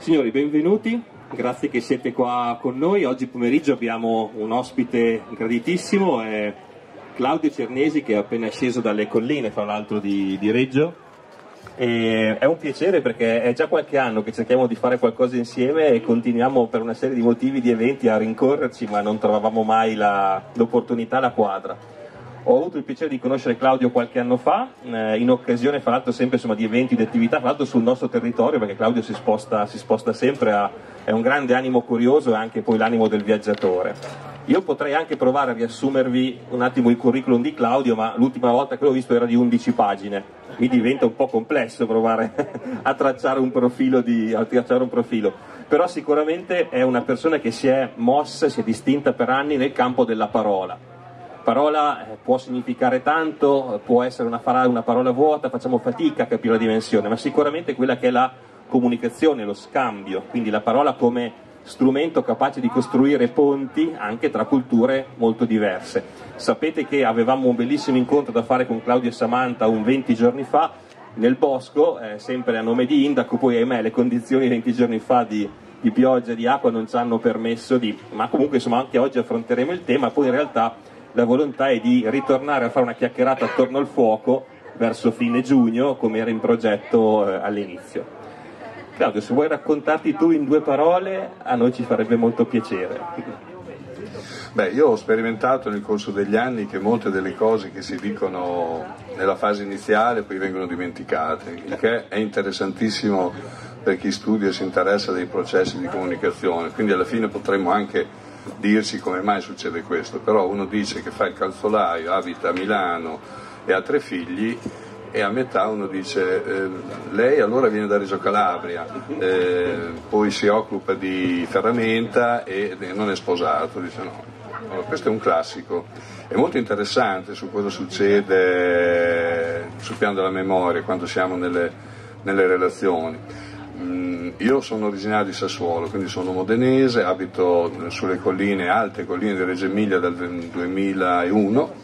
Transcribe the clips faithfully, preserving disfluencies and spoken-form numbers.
Signori, benvenuti, grazie che siete qua con noi. Oggi pomeriggio abbiamo un ospite graditissimo, è Claudio Cernesi, che è appena sceso dalle colline, fra l'altro di, di Reggio. E è un piacere perché è già qualche anno che cerchiamo di fare qualcosa insieme e continuiamo per una serie di motivi, di eventi a rincorrerci, ma non trovavamo mai la, l'opportunità, la quadra. Ho avuto il piacere di conoscere Claudio qualche anno fa, eh, in occasione fra l'altro sempre insomma, di eventi, di attività, fra l'altro sul nostro territorio, perché Claudio si sposta, si sposta sempre, a, è un grande animo curioso e anche poi l'animo del viaggiatore. Io potrei anche provare a riassumervi un attimo il curriculum di Claudio, ma l'ultima volta che l'ho visto era di undici pagine, mi diventa un po' complesso provare a tracciare un profilo, di, a tracciare un profilo. Però sicuramente è una persona che si è mossa, si è distinta per anni nel campo della parola. Parola può significare tanto, può essere una, una parola vuota, facciamo fatica a capire la dimensione, ma sicuramente quella che è la comunicazione, lo scambio, quindi la parola come strumento capace di costruire ponti anche tra culture molto diverse. Sapete che avevamo un bellissimo incontro da fare con Claudio e Samantha un venti giorni fa nel bosco, eh, sempre a nome di Indaco, poi ahimè le condizioni venti giorni fa di, di pioggia e di acqua non ci hanno permesso di, ma comunque insomma anche oggi affronteremo il tema, poi in realtà la volontà è di ritornare a fare una chiacchierata attorno al fuoco verso fine giugno, come era in progetto eh, all'inizio. Claudio, se vuoi raccontarti tu in due parole, a noi ci farebbe molto piacere. Beh, io ho sperimentato nel corso degli anni che molte delle cose che si dicono nella fase iniziale poi vengono dimenticate, il che è interessantissimo per chi studia e si interessa dei processi di comunicazione, quindi alla fine potremmo anche dirsi come mai succede questo, però uno dice che fa il calzolaio, abita a Milano e ha tre figli e a metà uno dice eh, lei allora viene da Reggio Calabria, eh, poi si occupa di ferramenta e non è sposato, dice no. Allora, questo è un classico, è molto interessante su cosa succede sul piano della memoria quando siamo nelle, nelle relazioni. Io sono originario di Sassuolo, quindi sono modenese, abito sulle colline, alte colline di Reggio Emilia dal duemilauno,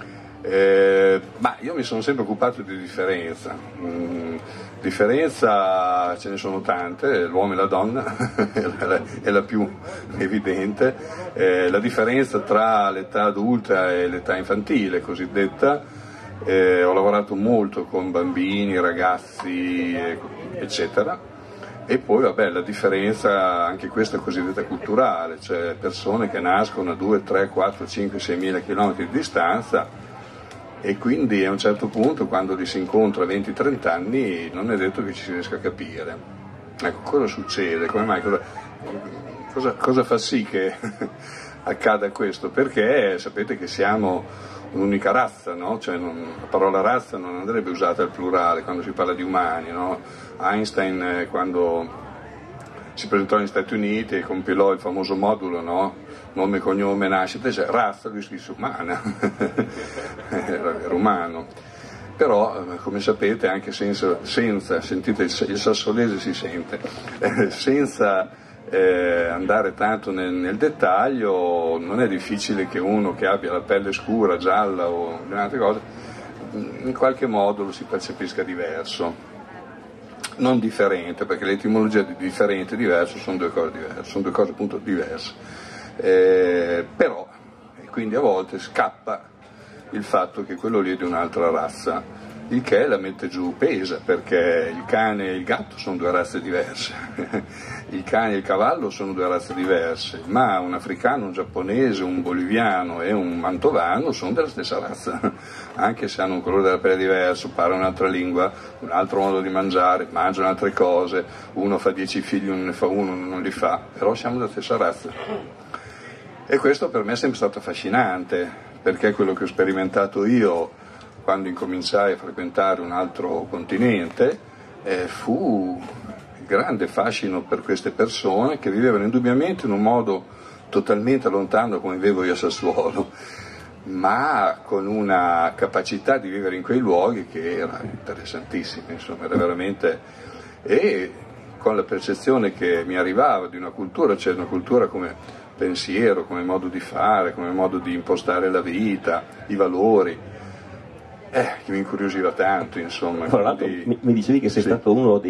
eh, ma io mi sono sempre occupato di differenza. Mm, differenza ce ne sono tante, l'uomo e la donna è, la, è la più evidente, eh, la differenza tra l'età adulta e l'età infantile cosiddetta. Eh, ho lavorato molto con bambini, ragazzi, eccetera. E poi vabbè, la differenza, anche questa è cosiddetta culturale, cioè persone che nascono a due, tre, quattro, cinque, sei mila chilometri di distanza e quindi a un certo punto quando li si incontra a venti trenta anni non è detto che ci si riesca a capire. Ecco, cosa succede? Come mai? Cosa, cosa, cosa fa sì che accada questo? Perché sapete che siamo un'unica razza, no? Cioè non, la parola razza non andrebbe usata al plurale quando si parla di umani, no? Einstein eh, quando si presentò negli Stati Uniti e compilò il famoso modulo, no? Nome, cognome, nascita, cioè razza, lui scrisse umana, era, era umano. Però, come sapete, anche senza, senza sentite il, il sassolese si sente, eh, senza eh, andare tanto nel, nel dettaglio, non è difficile che uno che abbia la pelle scura, gialla o altre cose, in qualche modo lo si percepisca diverso. Non differente, perché l'etimologia di differente e diverso sono due cose diverse, sono due cose appunto diverse. Eh, però, e quindi a volte scappa il fatto che quello lì è di un'altra razza, il che la mette giù, pesa, perché il cane e il gatto sono due razze diverse, il cane e il cavallo sono due razze diverse, ma un africano, un giapponese, un boliviano e un mantovano sono della stessa razza, anche se hanno un colore della pelle diverso, parlano un'altra lingua, un altro modo di mangiare, mangiano altre cose, uno fa dieci figli, uno ne fa uno, uno non li fa, però siamo della stessa razza. E questo per me è sempre stato affascinante, perché quello che ho sperimentato io quando incominciai a frequentare un altro continente eh, fu il grande fascino per queste persone che vivevano indubbiamente in un modo totalmente lontano come vivevo io a Sassuolo, ma con una capacità di vivere in quei luoghi che era interessantissima, insomma, era veramente, e con la percezione che mi arrivava di una cultura, cioè una cultura come pensiero, come modo di fare, come modo di impostare la vita, i valori, eh, che mi incuriosiva tanto, insomma. Tra l'altro mi, mi dicevi che sei sì. stato uno dei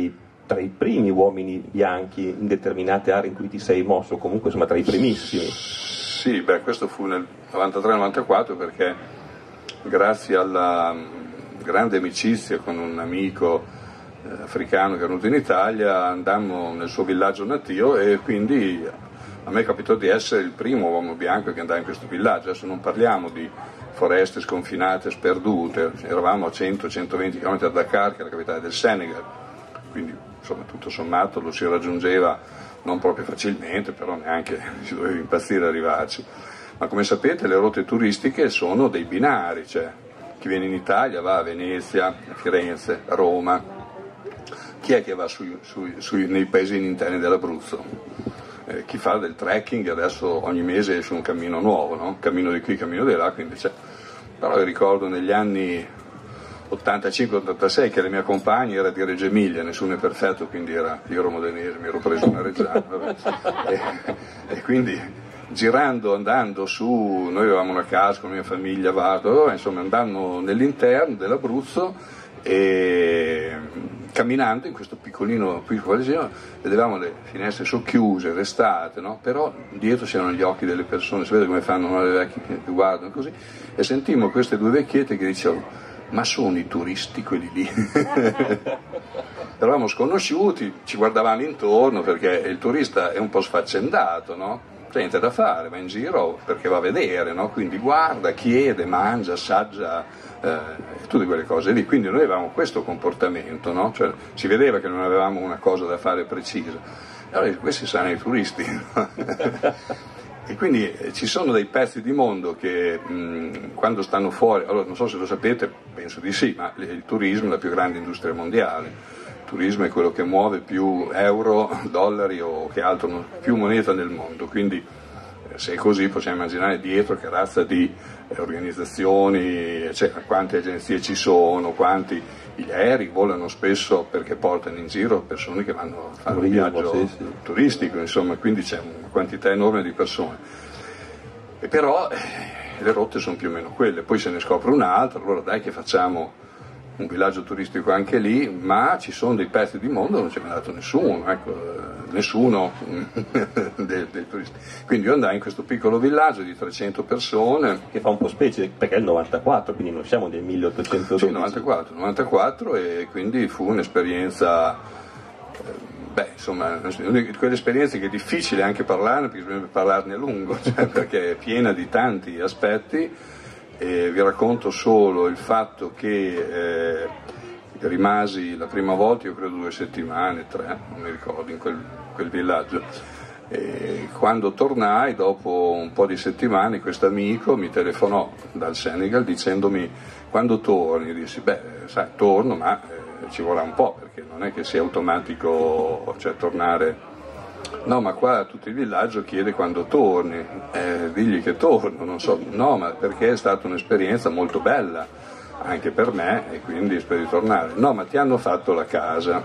tra i primi uomini bianchi in determinate aree in cui ti sei mosso, comunque insomma tra i primissimi. Sì, beh, questo fu nel novantatré novantaquattro perché grazie alla grande amicizia con un amico eh, africano che è venuto in Italia andammo nel suo villaggio natio e quindi a me capitò di essere il primo uomo bianco che andava in questo villaggio. Adesso non parliamo di foreste sconfinate, sperdute, eravamo a cento centoventi chilometri da Dakar, che è la capitale del Senegal, quindi insomma tutto sommato lo si raggiungeva non proprio facilmente, però neanche si doveva impazzire ad arrivarci. Ma come sapete le rotte turistiche sono dei binari, cioè chi viene in Italia va a Venezia, a Firenze, a Roma. Chi è che va sui, sui, sui, nei paesini interni dell'Abruzzo? Eh, chi fa del trekking adesso ogni mese esce un cammino nuovo, no? Cammino di qui, cammino di là, quindi c'è. Però io ricordo negli anni ottantacinque ottantasei che la mia compagna era di Reggio Emilia, nessuno è perfetto, quindi era, io ero modenese, mi ero preso una reggiana, e, e quindi girando, andando su, noi avevamo una casa con la mia famiglia, Vato, insomma andando nell'interno dell'Abruzzo e camminando in questo piccolino paesino vedevamo le finestre socchiuse, restate, no? Però dietro c'erano gli occhi delle persone, si vede come fanno, no? Le vecchie che guardano così, e sentimmo queste due vecchiette che dicevano: ma sono i turisti quelli lì? Eravamo sconosciuti, ci guardavamo intorno perché il turista è un po' sfaccendato, no? C'è niente da fare, va in giro perché va a vedere, no? Quindi guarda, chiede, mangia, assaggia, eh, tutte quelle cose lì. Quindi noi avevamo questo comportamento, no? Cioè, si vedeva che non avevamo una cosa da fare precisa. Allora questi saranno i turisti. E quindi eh, ci sono dei pezzi di mondo che mh, quando stanno fuori, allora non so se lo sapete, penso di sì, ma il turismo è la più grande industria mondiale. Il turismo è quello che muove più euro, dollari o che altro, più moneta nel mondo, quindi eh, se è così possiamo immaginare dietro che razza di eh, organizzazioni, cioè, quante agenzie ci sono, quanti gli aerei volano spesso perché portano in giro persone che vanno a fare un viaggio sì, sì. turistico, insomma, quindi c'è una quantità enorme di persone. E però eh, le rotte sono più o meno quelle, poi se ne scopre un'altra, allora dai che facciamo un villaggio turistico anche lì, ma ci sono dei pezzi di mondo dove non c'è mai andato nessuno, ecco, nessuno dei, dei turisti. Quindi io andai in questo piccolo villaggio di trecento persone. Che fa un po' specie, perché è il novantaquattro, quindi non siamo del milleottocentododici. Sì, novantaquattro, novantaquattro e quindi fu un'esperienza, beh, insomma, di quelle esperienze che è difficile anche parlarne, perché bisogna parlarne a lungo, cioè, perché è piena di tanti aspetti. E vi racconto solo il fatto che eh, rimasi la prima volta, io credo due settimane, tre, non mi ricordo, in quel, quel villaggio. E quando tornai, dopo un po' di settimane, questo amico mi telefonò dal Senegal dicendomi: quando torni? Io dissi: beh, sai, torno, ma eh, ci vorrà un po', perché non è che sia automatico, cioè tornare. No, ma qua tutto il villaggio chiede quando torni, eh, digli che torno, non so, no, ma perché è stata un'esperienza molto bella, anche per me, e quindi spero di tornare. No, ma ti hanno fatto la casa.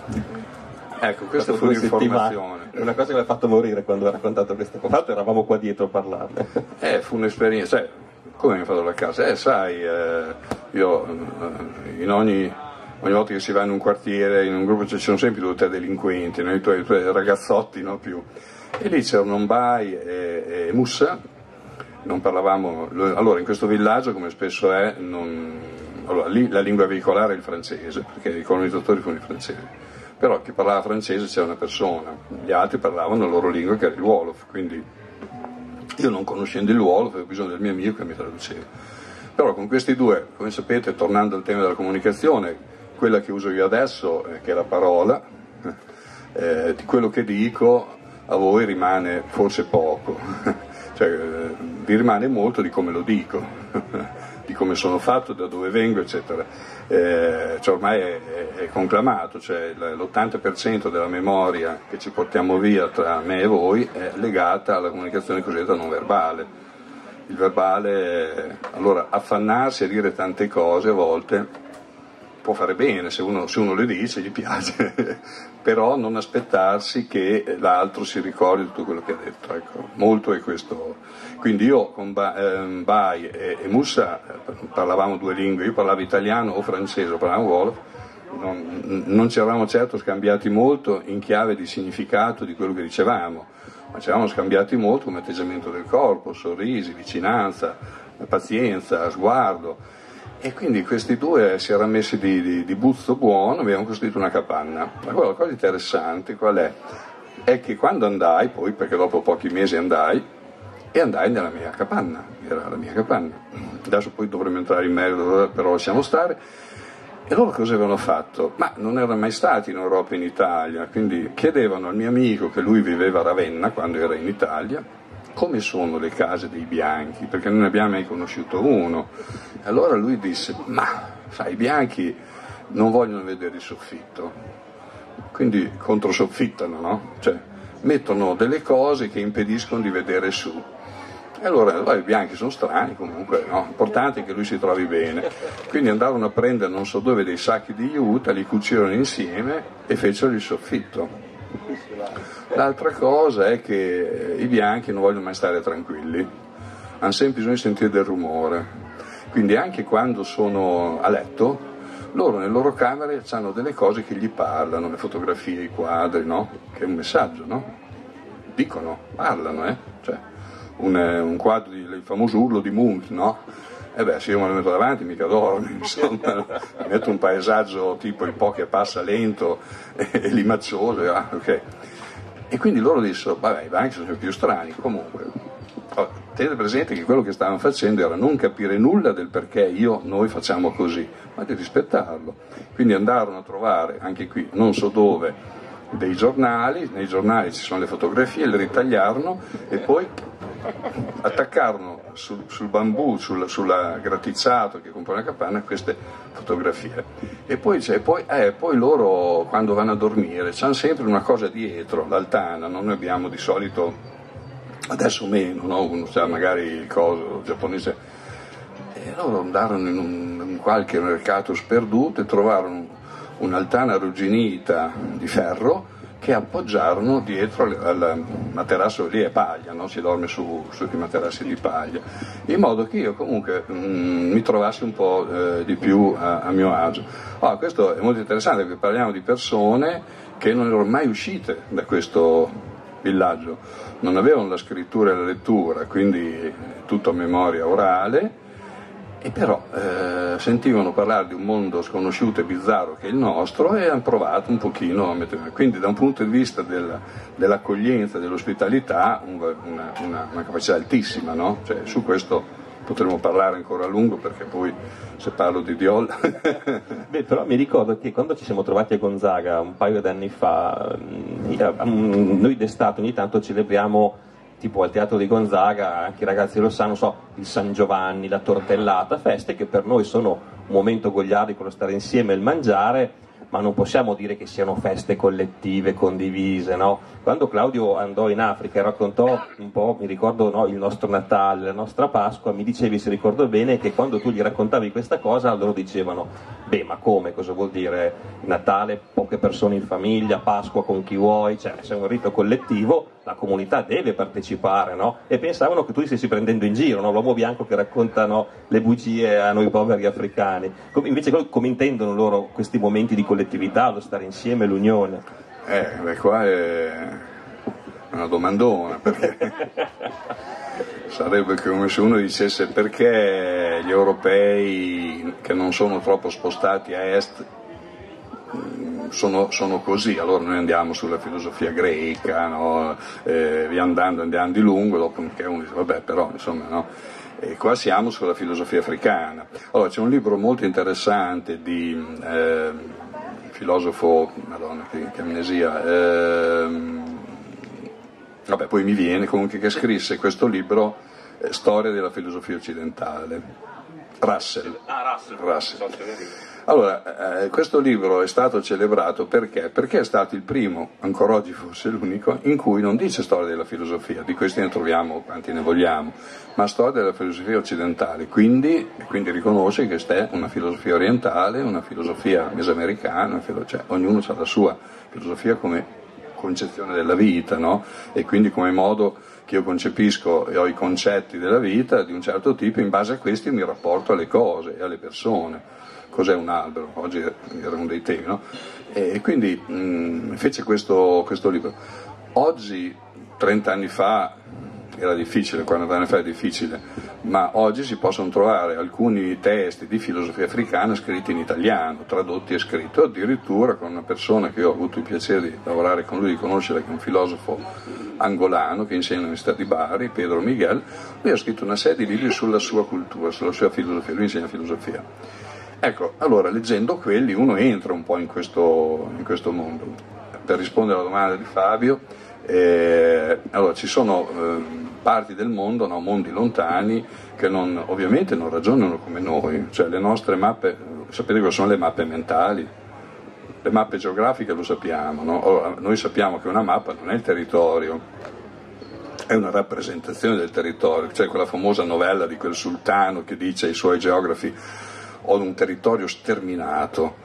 Ecco, questa fu un'informazione. È una cosa che mi ha fatto morire quando ha raccontato questa cosa, infatti eravamo qua dietro a parlarne. Eh, fu un'esperienza, cioè, come mi ha fatto la casa? Eh, sai, eh, io eh, in ogni... Ogni volta che si va in un quartiere, in un gruppo, ci sono sempre due o tre delinquenti, no? I, tuoi, i tuoi ragazzotti, no più. E lì c'erano Mbai e, e Moussa, non parlavamo. Allora, in questo villaggio, come spesso è, non, allora, lì la lingua veicolare è il francese, perché i colonizzatori furono i francesi. Però chi parlava francese c'era una persona, gli altri parlavano la loro lingua, che era il Wolof, quindi io non conoscendo il Wolof avevo bisogno del mio amico che mi traduceva. Però con questi due, come sapete, tornando al tema della comunicazione, quella che uso io adesso, eh, che è la parola, eh, di quello che dico a voi rimane forse poco, cioè eh, vi rimane molto di come lo dico, di come sono fatto, da dove vengo, eccetera. Eh, cioè ormai è, è, è conclamato, cioè l'ottanta per cento della memoria che ci portiamo via tra me e voi è legata alla comunicazione cosiddetta non verbale. Il verbale, allora affannarsi a dire tante cose a volte può fare bene, se uno, se uno le dice gli piace, però non aspettarsi che l'altro si ricordi tutto quello che ha detto, ecco, molto è questo. Quindi io con Mbai e, e Moussa parlavamo due lingue, io parlavo italiano o francese, o parlavo Wolof, non, non ci eravamo certo scambiati molto in chiave di significato di quello che dicevamo, ma ci eravamo scambiati molto come atteggiamento del corpo, sorrisi, vicinanza, pazienza, sguardo, e quindi questi due si erano messi di, di, di buzzo buono, abbiamo costruito una capanna. Ma la cosa interessante qual è? È che quando andai, poi perché dopo pochi mesi andai, e andai nella mia capanna, era la mia capanna, adesso poi dovremmo entrare in merito, però lasciamo stare. E loro cosa avevano fatto? Ma non erano mai stati in Europa e in Italia, quindi chiedevano al mio amico, che lui viveva a Ravenna quando era in Italia, come sono le case dei bianchi, perché non ne abbiamo mai conosciuto uno. E allora lui disse, ma sai, i bianchi non vogliono vedere il soffitto, quindi controsoffittano, no? Cioè mettono delle cose che impediscono di vedere su. E allora, allora i bianchi sono strani comunque, no? L'importante è che lui si trovi bene. Quindi andarono a prendere non so dove dei sacchi di juta, li cucirono insieme e fecero il soffitto. L'altra cosa è che i bianchi non vogliono mai stare tranquilli, hanno sempre bisogno di sentire del rumore. Quindi anche quando sono a letto, loro nelle loro camere hanno delle cose che gli parlano, le fotografie, i quadri, no? Che è un messaggio, no? Dicono, parlano, eh? Cioè, Un, un quadro, di, il famoso urlo di Munch, no? E beh, se io me lo metto davanti mica dormo, insomma, mi metto un paesaggio tipo il po' che passa lento e, e limacciose, ah, ok. E quindi loro dissero, vabbè, i banchi sono più strani, comunque. Allora, tenete presente che quello che stavano facendo era non capire nulla del perché io, noi facciamo così, ma di rispettarlo. Quindi andarono a trovare, anche qui, non so dove, dei giornali, nei giornali ci sono le fotografie, le ritagliarono e poi attaccarono sul, sul bambù, sul sulla graticciato che compone la capanna queste fotografie. E poi, c'è, poi, eh, poi loro quando vanno a dormire hanno sempre una cosa dietro, l'altana, no? Noi abbiamo di solito, adesso meno, no? Uno sa magari il coso giapponese, e loro andarono in, un, in qualche mercato sperduto e trovarono un'altana arrugginita di ferro che appoggiarono dietro al materasso, lì è paglia, no? Si dorme su, su quei materassi di paglia, in modo che io comunque mh, mi trovassi un po' eh, di più a, a mio agio. Oh, questo è molto interessante perché parliamo di persone che non erano mai uscite da questo villaggio, non avevano la scrittura e la lettura, quindi tutto a memoria orale, e però eh, sentivano parlare di un mondo sconosciuto e bizzarro che è il nostro e hanno provato un pochino a mettere. Quindi da un punto di vista del, dell'accoglienza, dell'ospitalità, un, una, una, una capacità altissima, no? Cioè, su questo potremmo parlare ancora a lungo perché poi se parlo di Diol... Beh, però mi ricordo che quando ci siamo trovati a Gonzaga un paio d'anni fa, noi d'estate ogni tanto celebriamo tipo al Teatro di Gonzaga, anche i ragazzi lo sanno, so, il San Giovanni, la tortellata, feste che per noi sono un momento goliardico, lo stare insieme e il mangiare, ma non possiamo dire che siano feste collettive, condivise, no? Quando Claudio andò in Africa e raccontò un po', mi ricordo, no, il nostro Natale, la nostra Pasqua, mi dicevi, se ricordo bene, che quando tu gli raccontavi questa cosa loro dicevano, beh, ma come, cosa vuol dire Natale, poche persone in famiglia, Pasqua con chi vuoi, cioè se è un rito collettivo la comunità deve partecipare, no? E pensavano che tu li stessi prendendo in giro, no? L'uomo bianco che raccontano le bugie a noi poveri africani. Invece come intendono loro questi momenti di collettività, lo stare insieme, l'unione? Eh, beh, qua è una domandona, perché sarebbe come se uno dicesse perché gli europei che non sono troppo spostati a est Sono, sono così. Allora noi andiamo sulla filosofia greca, no? eh, via andando andiamo di lungo, dopo che uno dice vabbè, però insomma, no? E qua siamo sulla filosofia africana. Allora c'è un libro molto interessante di eh, filosofo, madonna che, che amnesia, eh, vabbè poi mi viene, comunque, che scrisse questo libro, eh, Storia della filosofia occidentale, Russell. Ah, Russell. Russell. Allora, eh, questo libro è stato celebrato perché? Perché è stato il primo, ancora oggi forse l'unico, in cui non dice storia della filosofia, di questi ne troviamo quanti ne vogliamo, ma storia della filosofia occidentale, quindi, quindi riconosce che questa è una filosofia orientale, una filosofia mesoamericana, cioè ognuno ha la sua filosofia come concezione della vita, no? E quindi come modo che io concepisco e ho i concetti della vita di un certo tipo, in base a questi mi rapporto alle cose e alle persone. cos'è un albero, oggi era uno dei temi, no? E quindi mh, fece questo, questo libro. Oggi, trenta anni fa, era difficile, quaranta anni fa era difficile, ma oggi si possono trovare alcuni testi di filosofia africana scritti in italiano, tradotti e scritti, addirittura con una persona che io ho avuto il piacere di lavorare con lui, di conoscere, che è un filosofo angolano che insegna all'Università di Bari, Pedro Miguel. Lui ha scritto una serie di libri sulla sua cultura, sulla sua filosofia, lui insegna filosofia. Ecco, allora leggendo quelli uno entra un po' in questo, in questo mondo. Per rispondere alla domanda di Fabio, eh, allora ci sono eh, parti del mondo, no, mondi lontani, che non, ovviamente non ragionano come noi, cioè le nostre mappe, sapete cosa sono le mappe mentali? Le mappe geografiche lo sappiamo, no? Allora, noi sappiamo che una mappa non è il territorio, è una rappresentazione del territorio, c'è quella famosa novella di quel sultano che dice ai suoi geografi: ho un territorio sterminato,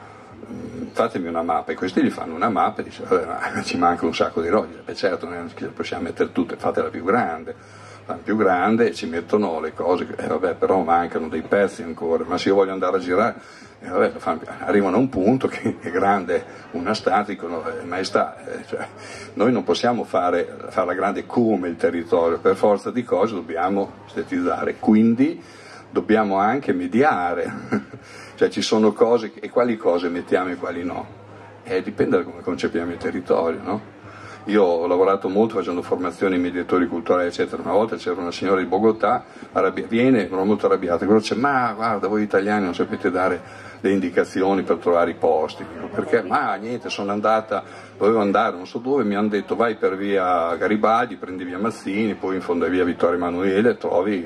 fatemi una mappa, e questi gli fanno una mappa e dice vabbè, ci manca un sacco di roba. Beh, certo, non possiamo mettere tutte, fatela più grande, la più grande, e ci mettono le cose, e eh, vabbè, però mancano dei pezzi ancora, ma se io voglio andare a girare, eh, vabbè, arrivano a un punto che è grande una stanza, dicono eh, maestà, eh, cioè, noi non possiamo fare, farla grande come il territorio, per forza di cose dobbiamo statizzare, quindi dobbiamo anche mediare, cioè ci sono cose, e quali cose mettiamo e quali no, eh, dipende da come concepiamo il territorio, no? Io ho lavorato molto facendo formazioni in mediatori culturali eccetera, una volta c'era una signora di Bogotà, arrabbia, viene, ero molto arrabbiata, però dice ma guarda voi italiani non sapete dare le indicazioni per trovare i posti, perché ma niente, sono andata, dovevo andare non so dove, mi hanno detto vai per via Garibaldi, prendi via Mazzini, poi in fondo a via Vittorio Emanuele, trovi...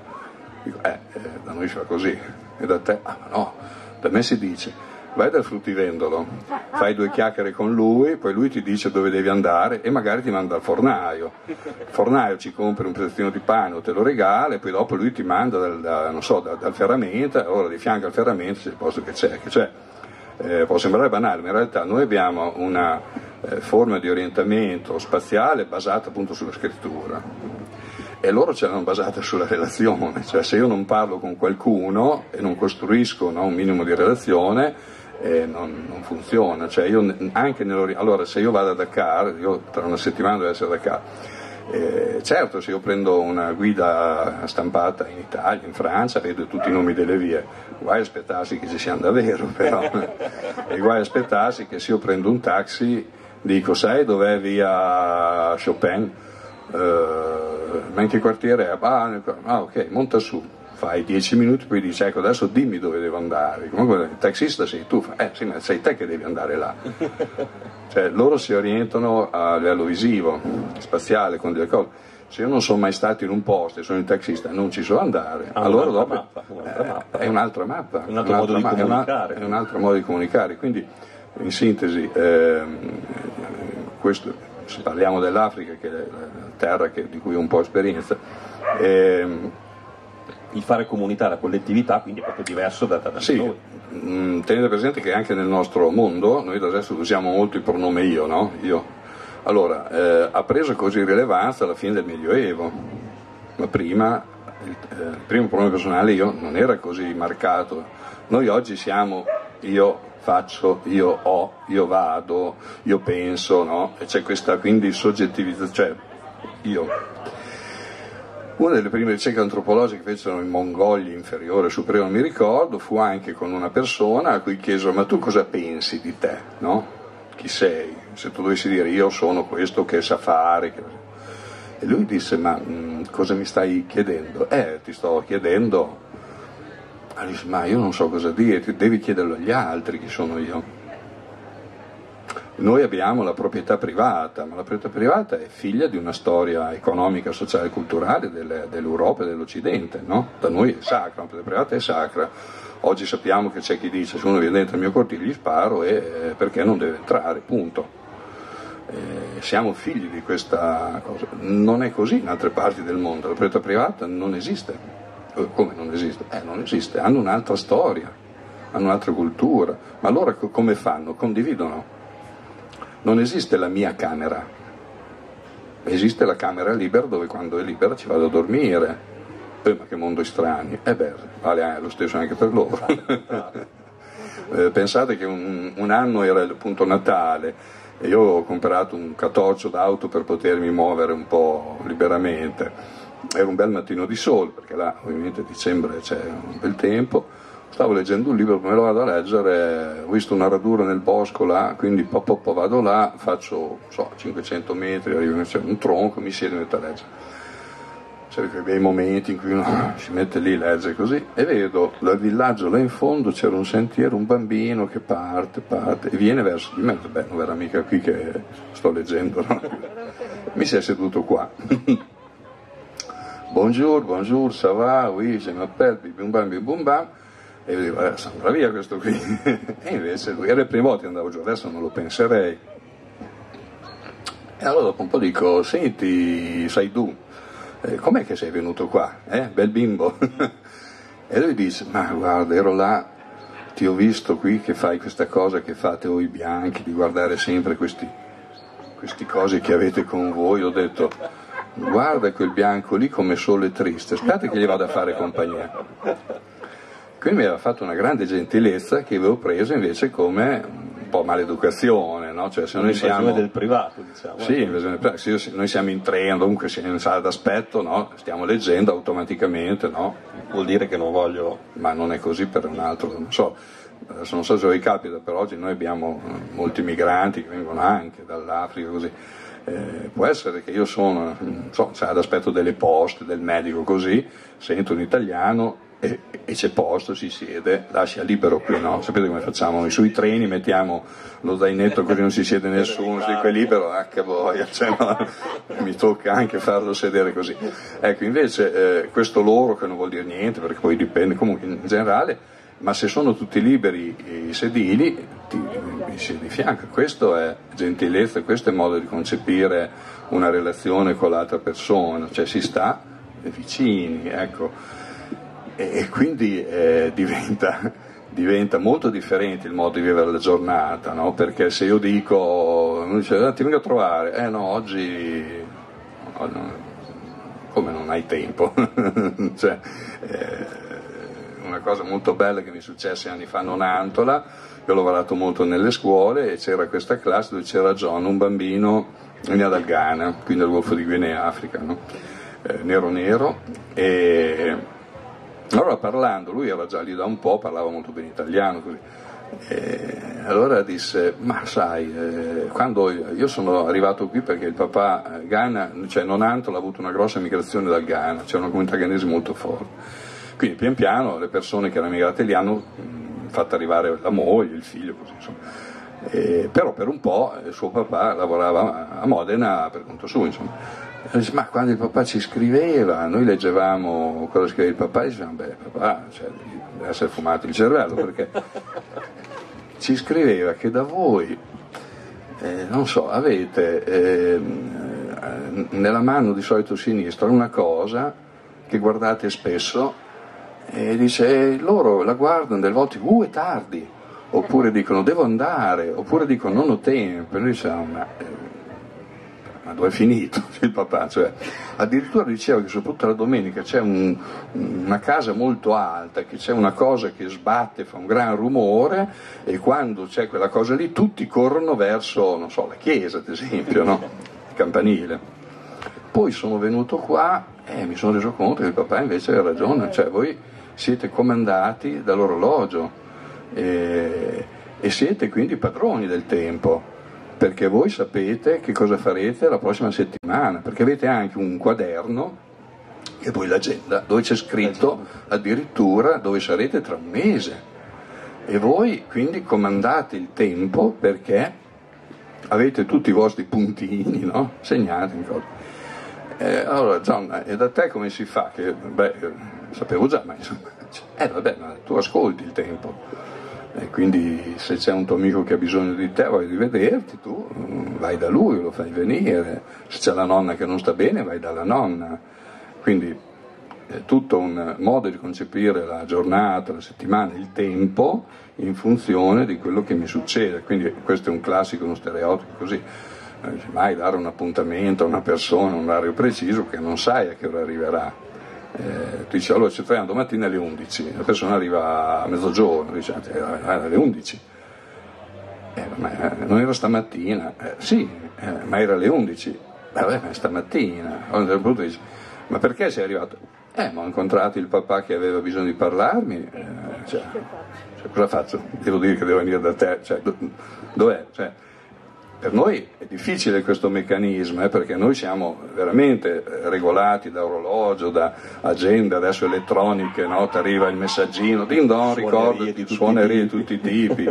Dico, eh, eh, da noi si fa così, e da te, ah ma no, da me si dice, vai dal fruttivendolo, fai due chiacchiere con lui, poi lui ti dice dove devi andare e magari ti manda al fornaio, il fornaio ci compri un pezzettino di pane o te lo regala e poi dopo lui ti manda dal, da, non so, da, dal ferramenta, allora di fianco al ferramenta c'è il posto che c'è, che c'è. Eh, può sembrare banale, ma in realtà noi abbiamo una eh, forma di orientamento spaziale basata appunto sulla scrittura. E loro ce l'hanno basata sulla relazione, cioè se io non parlo con qualcuno e non costruisco, no, un minimo di relazione, eh, non, non funziona. Cioè io anche allora se io vado a Dakar, io tra una settimana devo essere a Dakar, eh, certo se io prendo una guida stampata in Italia, in Francia, vedo tutti i nomi delle vie, guai aspettarsi che ci siano davvero, però, e guai aspettarsi che se io prendo un taxi dico sai dov'è via Chopin? Uh, ma in che quartiere è? Ah, ah ok, monta su, fai dieci minuti, poi dici ecco adesso dimmi dove devo andare, comunque il taxista sei tu, eh sì ma sei te che devi andare là, cioè loro si orientano a livello visivo, spaziale, con delle cose. Se io non sono mai stato in un posto e sono il taxista e non ci so andare, ah, allora dopo mappa, un'altra eh, mappa. è un'altra mappa, un altro modo di ma- comunicare, è, una, è un altro modo di comunicare, quindi in sintesi ehm, questo, se parliamo dell'Africa che è la terra che, di cui ho un po' esperienza, ehm, il fare comunità, la collettività, quindi è proprio diverso da, da sì, noi. Mh, tenete presente che anche nel nostro mondo noi adesso usiamo molto il pronome io, no? Io. Allora, eh, ha preso così rilevanza alla fine del Medioevo, ma prima il, eh, il primo pronome personale io non era così marcato. Noi oggi siamo io faccio, io ho, io vado, io penso, no? E c'è questa quindi soggettivizzazione, cioè io. Una delle prime ricerche antropologiche che fecero in Mongolia inferiore e superiore, non mi ricordo, fu anche con una persona a cui chiesero ma tu cosa pensi di te, no? Chi sei? Se tu dovessi dire io sono questo che sa fare, che... e lui disse ma mh, cosa mi stai chiedendo? Eh, ti sto chiedendo, e dice, ma io non so cosa dire, devi chiederlo agli altri chi sono io. Noi abbiamo la proprietà privata, ma la proprietà privata è figlia di una storia economica, sociale e culturale delle, dell'Europa e dell'Occidente, no? Da noi è sacra, la proprietà privata è sacra. Oggi sappiamo che c'è chi dice se uno viene dentro il mio cortile gli sparo e eh, perché non deve entrare, punto. Eh, siamo figli di questa cosa. Non è così in altre parti del mondo, la proprietà privata non esiste. Eh, come non esiste? Eh, non esiste, hanno un'altra storia, hanno un'altra cultura, ma allora co- come fanno? Condividono. Non esiste la mia camera, esiste la camera libera dove quando è libera ci vado a dormire. Eh, ma che mondo strani, eh beh, vale lo stesso anche per loro. Eh, pensate che un, un anno era appunto Natale e io ho comprato un catorcio d'auto per potermi muovere un po' liberamente. Era un bel mattino di sole, perché là ovviamente a dicembre c'è un bel tempo. Stavo leggendo un libro, come lo vado a leggere, ho visto una radura nel bosco là, quindi po, po, po, vado là, faccio so, cinquecento metri, arrivo, c'è un tronco, mi siedo e metto a leggere. C'erano quei bei momenti in cui uno si mette lì, legge così, e vedo dal villaggio là in fondo c'era un sentiero, un bambino che parte, parte, e viene verso di me. Beh, non verrà mica qui che sto leggendo, no? Mi si è seduto qua. Bonjour, bonjour, ça va, oui, je m'appelle, bim bam, bim bam. E io dico, adesso andrà via questo qui. E invece lui, era le prime volte che andavo giù, adesso non lo penserei. E allora dopo un po' dico, senti, sai tu, eh, com'è che sei venuto qua? Eh? Bel bimbo. E lui dice, ma guarda, ero là, ti ho visto qui che fai questa cosa che fate voi bianchi, di guardare sempre questi, questi cosi che avete con voi. Ho detto, guarda quel bianco lì come solo è triste, aspetta che gli vado a fare compagnia. Quindi mi aveva fatto una grande gentilezza che avevo preso invece come un po' maleducazione, no? Cioè, se noi siamo del privato, diciamo. Sì, invasione del privato. Se noi siamo in treno, comunque siamo in sala d'aspetto, no? Stiamo leggendo automaticamente, no? Vuol dire che non voglio. Ma non è così per un altro, non so. Adesso non so se vi capita, però oggi noi abbiamo molti migranti che vengono anche dall'Africa, così. Eh, può essere che io sono, non so, sala d'aspetto delle poste, del medico, così, sento un italiano. E, e c'è posto, si siede, lascia libero qui, no? Sapete come facciamo? Noi sui treni mettiamo lo zainetto così non si siede nessuno, si dice libero, ah che voglia, cioè, no? Mi tocca anche farlo sedere così. Ecco, invece eh, questo loro, che non vuol dire niente, perché poi dipende comunque in generale, ma se sono tutti liberi i sedili, ti, mi siedi di fianco. Questo è gentilezza, questo è modo di concepire una relazione con l'altra persona, cioè si sta vicini, ecco. E quindi eh, diventa, diventa molto differente il modo di vivere la giornata, no? Perché se io dico, uno dice, ah, ti vengo a trovare, eh no, oggi no, no, come non hai tempo? Cioè, eh, una cosa molto bella che mi successe anni fa a Nonantola, io ho lavorato molto nelle scuole e c'era questa classe dove c'era John, un bambino veniva dal Ghana, quindi dal Golfo di Guinea, Africa, no? eh, nero nero, e allora parlando, lui era già lì da un po', parlava molto bene italiano, così. E allora disse, ma sai, eh, quando io sono arrivato qui perché il papà Ghana, cioè Nonantola ha avuto una grossa migrazione dal Ghana, c'è una comunità ghanese molto forte, quindi pian piano le persone che erano migrate lì hanno mh, fatto arrivare la moglie, il figlio, così insomma. E, però per un po' il suo papà lavorava a Modena per conto suo, insomma. E dice, ma quando il papà ci scriveva, noi leggevamo cosa scriveva il papà e dicevamo, beh, papà, cioè, deve essere fumato il cervello, perché ci scriveva che da voi, eh, non so, avete eh, nella mano di solito sinistra una cosa che guardate spesso e dice, eh, loro la guardano delle volte, uh, è tardi, oppure dicono devo andare, oppure dicono non ho tempo, e noi diciamo, ma... Eh, ma dove è finito il papà? Cioè, addirittura diceva che soprattutto la domenica c'è un, una casa molto alta, che c'è una cosa che sbatte, fa un gran rumore, e quando c'è quella cosa lì tutti corrono verso, non so, la chiesa ad esempio, no? Il campanile. Poi sono venuto qua e mi sono reso conto che il papà invece aveva ragione, cioè voi siete comandati dall'orologio e, e siete quindi padroni del tempo, perché voi sapete che cosa farete la prossima settimana, perché avete anche un quaderno, e poi l'agenda, dove c'è scritto addirittura dove sarete tra un mese, e voi quindi comandate il tempo perché avete tutti i vostri puntini, no? Segnati in cosa. Eh, allora John, e da te come si fa? Che, beh, sapevo già, ma insomma, eh vabbè, ma tu ascolti il tempo. E quindi se c'è un tuo amico che ha bisogno di te, vuoi rivederti, tu vai da lui, lo fai venire, se c'è la nonna che non sta bene vai dalla nonna, quindi è tutto un modo di concepire la giornata, la settimana, il tempo in funzione di quello che mi succede, quindi questo è un classico, uno stereotipo così, mai dare un appuntamento a una persona, un orario preciso che non sai a che ora arriverà, Eh, tu dici allora ci troviamo domattina alle undici, la persona arriva a mezzogiorno, dice eh, alle undici, eh, ma non era stamattina, eh, sì, eh, ma era alle undici, vabbè, ma è stamattina. A un certo punto dice ma perché sei arrivato? Eh, ma ho incontrato il papà che aveva bisogno di parlarmi, eh, cioè, cioè, cosa faccio? Devo dire che devo venire da te, cioè, dov'è? Cioè, per noi è difficile questo meccanismo, eh, perché noi siamo veramente regolati da orologio, da agende adesso elettroniche, no? Ti arriva il messaggino, ding dong, ricordati, suonerie di tutti i tipi.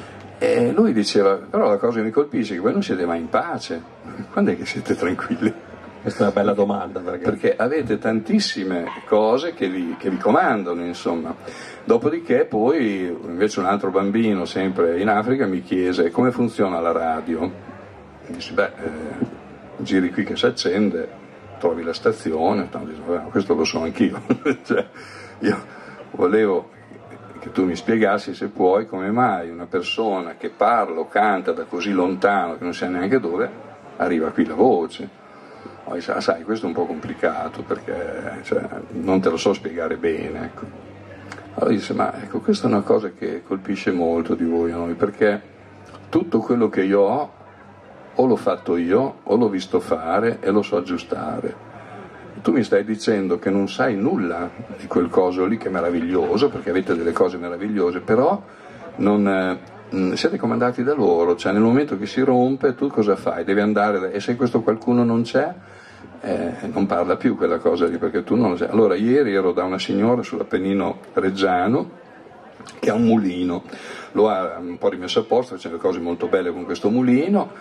E lui diceva, però la cosa che mi colpisce è che voi non siete mai in pace, quando è che siete tranquilli? Questa è una bella domanda. Perché, perché avete tantissime cose che vi, che vi comandano, insomma. Dopodiché poi invece un altro bambino, sempre in Africa, mi chiese come funziona la radio. Mi disse, beh, eh, giri qui che si accende, trovi la stazione, dico, questo lo so anch'io. Cioè, io volevo che tu mi spiegassi, se puoi, come mai una persona che parla o canta da così lontano, che non sa neanche dove, arriva qui la voce. Poi sa, sai, questo è un po' complicato perché cioè, non te lo so spiegare bene. Ecco. Allora dice, ma ecco, questa è una cosa che colpisce molto di voi a noi, perché tutto quello che io ho, o l'ho fatto io, o l'ho visto fare e lo so aggiustare. Tu mi stai dicendo che non sai nulla di quel coso lì che è meraviglioso, perché avete delle cose meravigliose, però non... Eh, siete comandati da loro, cioè nel momento che si rompe tu cosa fai? Devi andare, e se questo qualcuno non c'è, eh, non parla più quella cosa lì perché tu non lo sai. Allora ieri ero da una signora sull'Appennino reggiano che ha un mulino, lo ha un po' rimesso a posto, facendo cose molto belle con questo mulino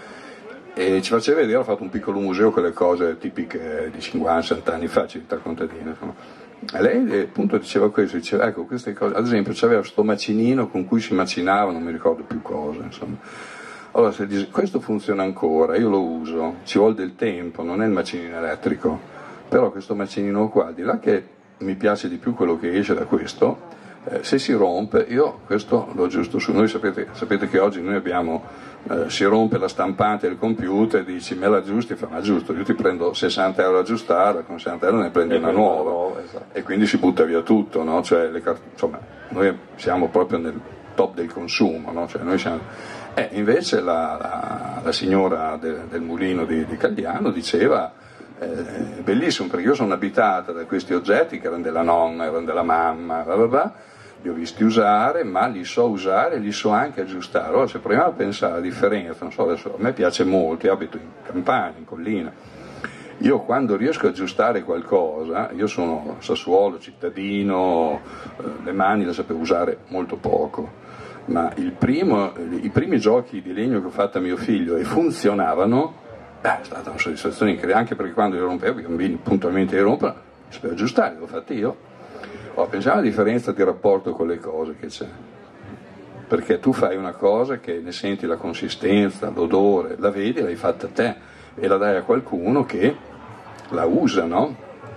e ci faceva vedere, ha fatto un piccolo museo con le cose tipiche di cinquanta sessanta anni fa, città contadina, insomma. E lei appunto diceva questo, diceva ecco queste cose, ad esempio c'aveva questo macinino con cui si macinava, non mi ricordo più cosa, insomma. Allora se dice, questo funziona ancora, io lo uso, ci vuole del tempo, non è il macinino elettrico, però questo macinino qua, di là che mi piace di più quello che esce da questo, eh, se si rompe io questo lo aggiusto su. Noi sapete, sapete che oggi noi abbiamo, eh, si rompe la stampante del computer e dici me la aggiusti, fa ma giusto, io ti prendo sessanta euro a aggiustarla, con sessanta euro ne prendi una nuova, nuova esatto. E quindi si butta via tutto, no? Cioè, le cart- insomma, noi siamo proprio nel top del consumo, no? Cioè, noi siamo... eh, invece la, la, la signora de, del mulino di, di Caldiano diceva eh, bellissimo perché io sono abitata da questi oggetti che erano della nonna, erano della mamma, bla bla bla, li ho visti usare, ma li so usare, li so anche aggiustare. Allora se proviamo a pensare alla differenza, non so, adesso a me piace molto, io abito in campagna, in collina, io quando riesco a aggiustare qualcosa, io sono Sassuolo, cittadino, eh, le mani le sapevo usare molto poco, ma il primo, i primi giochi di legno che ho fatto a mio figlio e funzionavano, beh, è stata una soddisfazione incredibile, anche perché quando io rompevo, i bambini puntualmente li rompono, sapevo aggiustare, l'ho fatto io. Oh, pensiamo alla differenza di rapporto con le cose che c'è, perché tu fai una cosa che ne senti la consistenza, l'odore, la vedi, l'hai fatta te e la dai a qualcuno che la usa, no?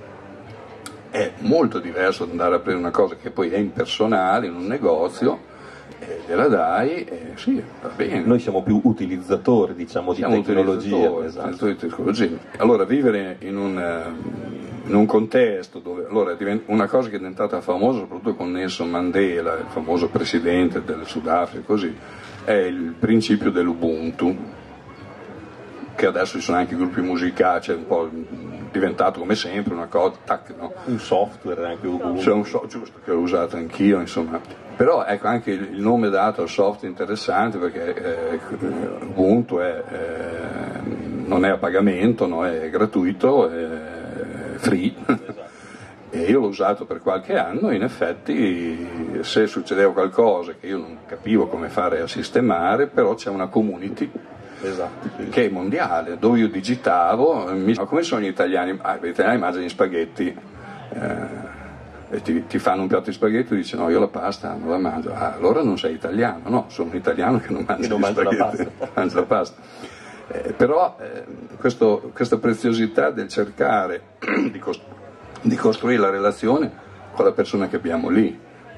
È molto diverso da andare a prendere una cosa che poi è impersonale in un negozio e gliela dai e sì, va bene. Noi siamo più utilizzatori, diciamo, siamo di tecnologia. Esatto. Di tecnologia. Allora vivere in un... in un contesto dove allora, una cosa che è diventata famosa soprattutto con Nelson Mandela, il famoso presidente del Sudafrica, così, è il principio dell'Ubuntu, che adesso ci sono anche gruppi musicali, c'è un po' diventato come sempre una cosa, tac, no? Un software anche Ubuntu. C'è un software, giusto, che l'ho usato anch'io, insomma. Però ecco anche il nome dato al software è interessante perché eh, Ubuntu è, eh, non è a pagamento, no? È gratuito, è free, e io l'ho usato per qualche anno e in effetti se succedeva qualcosa che io non capivo come fare a sistemare, però c'è una community esatto, che è mondiale, dove io digitavo, mi... ma come sono gli italiani? Ah, gli italiani mangiano gli spaghetti, eh, e ti, ti fanno un piatto di spaghetti e dici no, io la pasta non la mangio, ah, allora non sei italiano, no, sono un italiano che non mangia gli spaghetti, mangia la pasta. Eh, però eh, questo, questa preziosità del cercare di, cost- di costruire la relazione con la persona che abbiamo lì,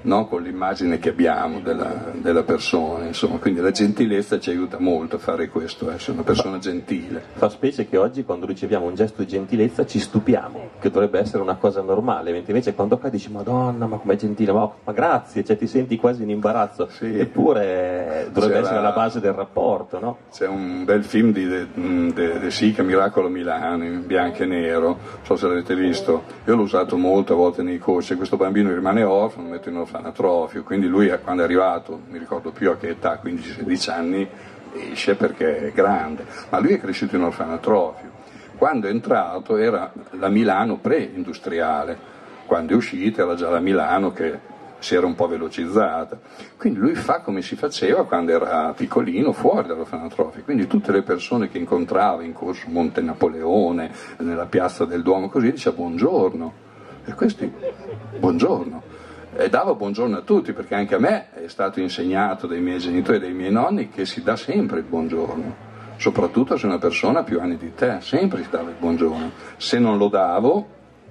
no? Con l'immagine che abbiamo della, della persona, insomma, quindi la gentilezza ci aiuta molto a fare questo, essere una persona gentile. Fa specie che oggi quando riceviamo un gesto di gentilezza ci stupiamo, che dovrebbe essere una cosa normale, mentre invece quando qua dici Madonna, ma com'è gentile, ma, ma grazie, cioè ti senti quasi in imbarazzo, sì. Eppure dovrebbe C'era... essere la base del rapporto, no? C'è un bel film di De, De, De Sica, Miracolo Milano, in bianco e nero, non so se l'avete visto, io l'ho usato molte volte nei corsi, questo bambino rimane orfano, lo metto in orfanatrofio, quindi lui quando è arrivato, mi ricordo più a che età, quindici sedici anni, esce perché è grande, ma lui è cresciuto in orfanatrofio. Quando è entrato era la Milano pre-industriale, quando è uscito era già la Milano che si era un po' velocizzata, quindi lui fa come si faceva quando era piccolino fuori dall'orfanatrofio, quindi tutte le persone che incontrava in corso Monte Napoleone, nella piazza del Duomo, così diceva buongiorno, e questi buongiorno, e dava buongiorno a tutti, perché anche a me è stato insegnato dai miei genitori e dai miei nonni che si dà sempre il buongiorno, soprattutto se una persona ha più anni di te, sempre si dava il buongiorno, se non lo davo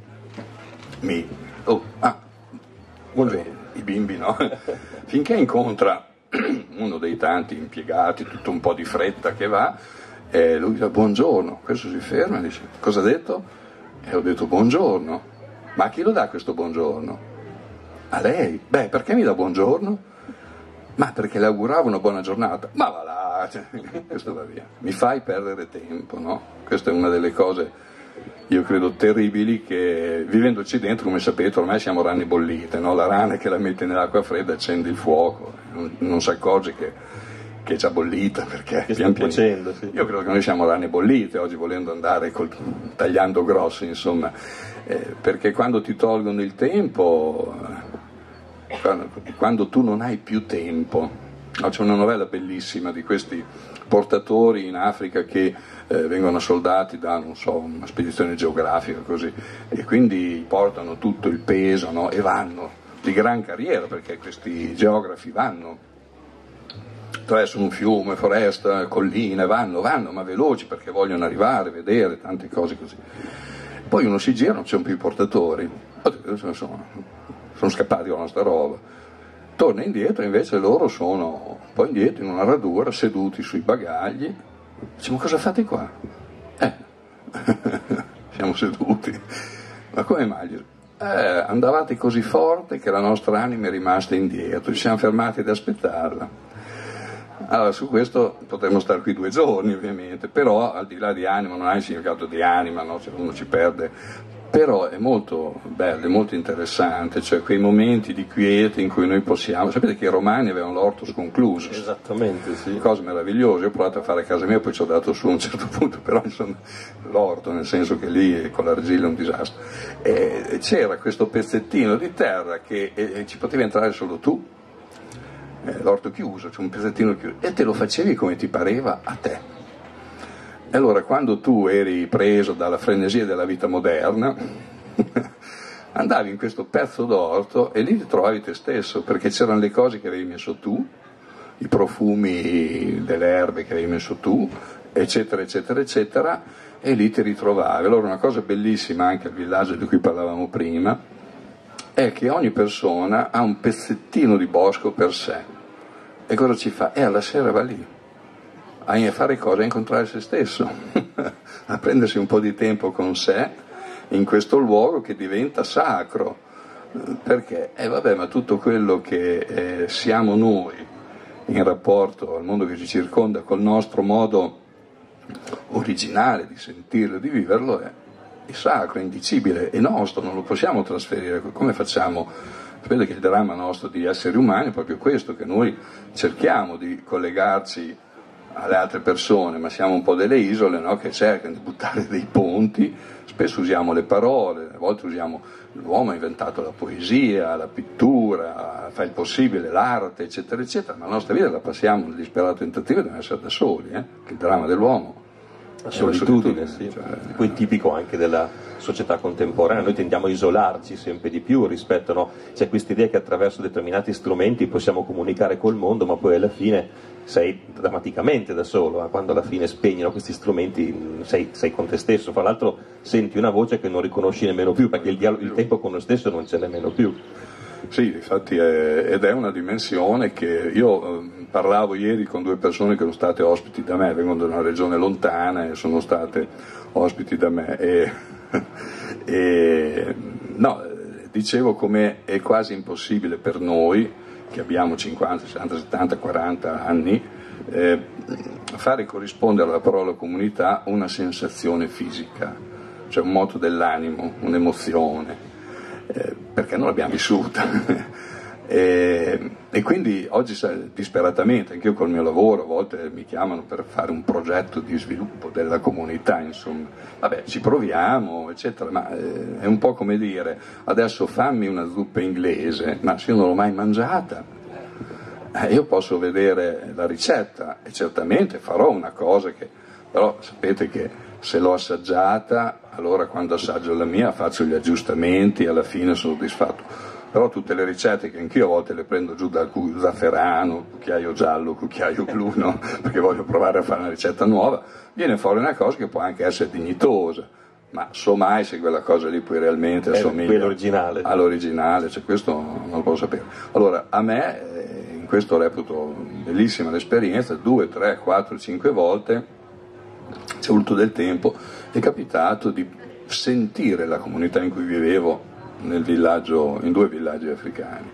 mi... oh, ah, buongiorno. I bimbi, no? Finché incontra uno dei tanti impiegati, tutto un po' di fretta che va, e lui dice buongiorno, questo si ferma e dice cosa ha detto? E ho detto buongiorno, ma a chi lo dà questo buongiorno? A lei? Beh, perché mi dà buongiorno? Ma perché le auguravo una buona giornata, ma va là, cioè, questo va via, mi fai perdere tempo, no? Questa è una delle cose io credo terribili che vivendoci dentro, come sapete, ormai siamo rane bollite, no? La rana che la mette nell'acqua fredda accende il fuoco, non, non si accorge che, che è già bollita, perché che pian piano, facendo, sì. Io credo che noi siamo rane bollite oggi, volendo andare col, tagliando grosso, insomma, eh, perché quando ti tolgono il tempo, quando, quando tu non hai più tempo, no? C'è una novella bellissima di questi portatori in Africa che Eh, vengono soldati da, non so, una spedizione geografica così, e quindi portano tutto il peso, no? E vanno di gran carriera, perché questi geografi vanno attraverso un fiume, foresta, colline, vanno, vanno, ma veloci perché vogliono arrivare, vedere tante cose così. Poi uno si gira, non c'è più i portatori, sono, sono scappati con la nostra roba, torna indietro, invece loro sono un po' indietro in una radura, seduti sui bagagli. Diciamo, cosa fate qua? Eh, siamo seduti. Ma come mai? Eh, andavate così forte che la nostra anima è rimasta indietro, ci siamo fermati ad aspettarla. Allora, su questo potremmo stare qui due giorni, ovviamente, però al di là di anima, non ha il significato di anima, no? Se uno ci perde. Però è molto bello, è molto interessante, cioè quei momenti di quiete in cui noi possiamo, sapete che i romani avevano l'orto sconcluso, esattamente, sì, cose meravigliose. Io ho provato a fare a casa mia, poi ci ho dato su a un certo punto, però insomma l'orto, nel senso che lì con l'argilla è un disastro, e c'era questo pezzettino di terra che e, ci potevi entrare solo tu, eh, l'orto chiuso, c'è un pezzettino chiuso, e te lo facevi come ti pareva a te. E allora quando tu eri preso dalla frenesia della vita moderna andavi in questo pezzo d'orto e lì ti trovavi te stesso, perché c'erano le cose che avevi messo tu, i profumi delle erbe che avevi messo tu, eccetera eccetera eccetera, e lì ti ritrovavi. Allora una cosa bellissima anche al villaggio di cui parlavamo prima è che ogni persona ha un pezzettino di bosco per sé, e cosa ci fa? E alla sera va lì a fare cose, a incontrare se stesso, a prendersi un po' di tempo con sé in questo luogo che diventa sacro, perché, eh vabbè, ma tutto quello che eh, siamo noi in rapporto al mondo che ci circonda, col nostro modo originale di sentirlo, di viverlo, è, è sacro, è indicibile, è nostro, non lo possiamo trasferire. Come facciamo? Sapete che il dramma nostro di esseri umani è proprio questo, che noi cerchiamo di collegarci alle altre persone, ma siamo un po' delle isole, no? Che cercano di buttare dei ponti, spesso usiamo le parole, a volte usiamo, l'uomo ha inventato la poesia, la pittura, fa il possibile, l'arte, eccetera, eccetera, ma la nostra vita la passiamo nel disperato tentativo di non essere da soli, eh? Che il dramma dell'uomo. La solitudine, sì. Cioè, poi tipico anche della società contemporanea, noi tendiamo a isolarci sempre di più rispetto, no? C'è questa idea che attraverso determinati strumenti possiamo comunicare col mondo, ma poi alla fine sei drammaticamente da solo, eh? Quando alla fine spegnono questi strumenti sei, sei con te stesso, fra l'altro senti una voce che non riconosci nemmeno più, perché il, dialogo, il tempo con noi stesso non c'è nemmeno più. Sì, infatti è, ed è una dimensione che io eh, parlavo ieri con due persone che sono state ospiti da me, vengono da una regione lontana e sono state ospiti da me e, e no, dicevo come è quasi impossibile per noi che abbiamo cinquanta, sessanta, settanta, quaranta anni eh, fare corrispondere alla parola comunità una sensazione fisica, cioè un moto dell'animo, un'emozione. Eh, perché non l'abbiamo vissuta e, e quindi oggi disperatamente, anch'io col mio lavoro a volte mi chiamano per fare un progetto di sviluppo della comunità, insomma, vabbè ci proviamo eccetera, ma eh, è un po' come dire adesso fammi una zuppa inglese, ma se io non l'ho mai mangiata eh, io posso vedere la ricetta e certamente farò una cosa che però sapete che se l'ho assaggiata, allora quando assaggio la mia faccio gli aggiustamenti e alla fine sono soddisfatto. Però tutte le ricette che anch'io a volte le prendo giù dal zafferano, cucchiaio giallo, cucchiaio blu, no? Perché voglio provare a fare una ricetta nuova, viene fuori una cosa che può anche essere dignitosa, ma so mai se quella cosa lì poi realmente assomiglia all'originale, cioè questo non lo posso sapere. Allora a me, in questo reputo bellissima l'esperienza, due, tre, quattro, cinque volte c'è voluto del tempo, è capitato di sentire la comunità in cui vivevo nel villaggio, in due villaggi africani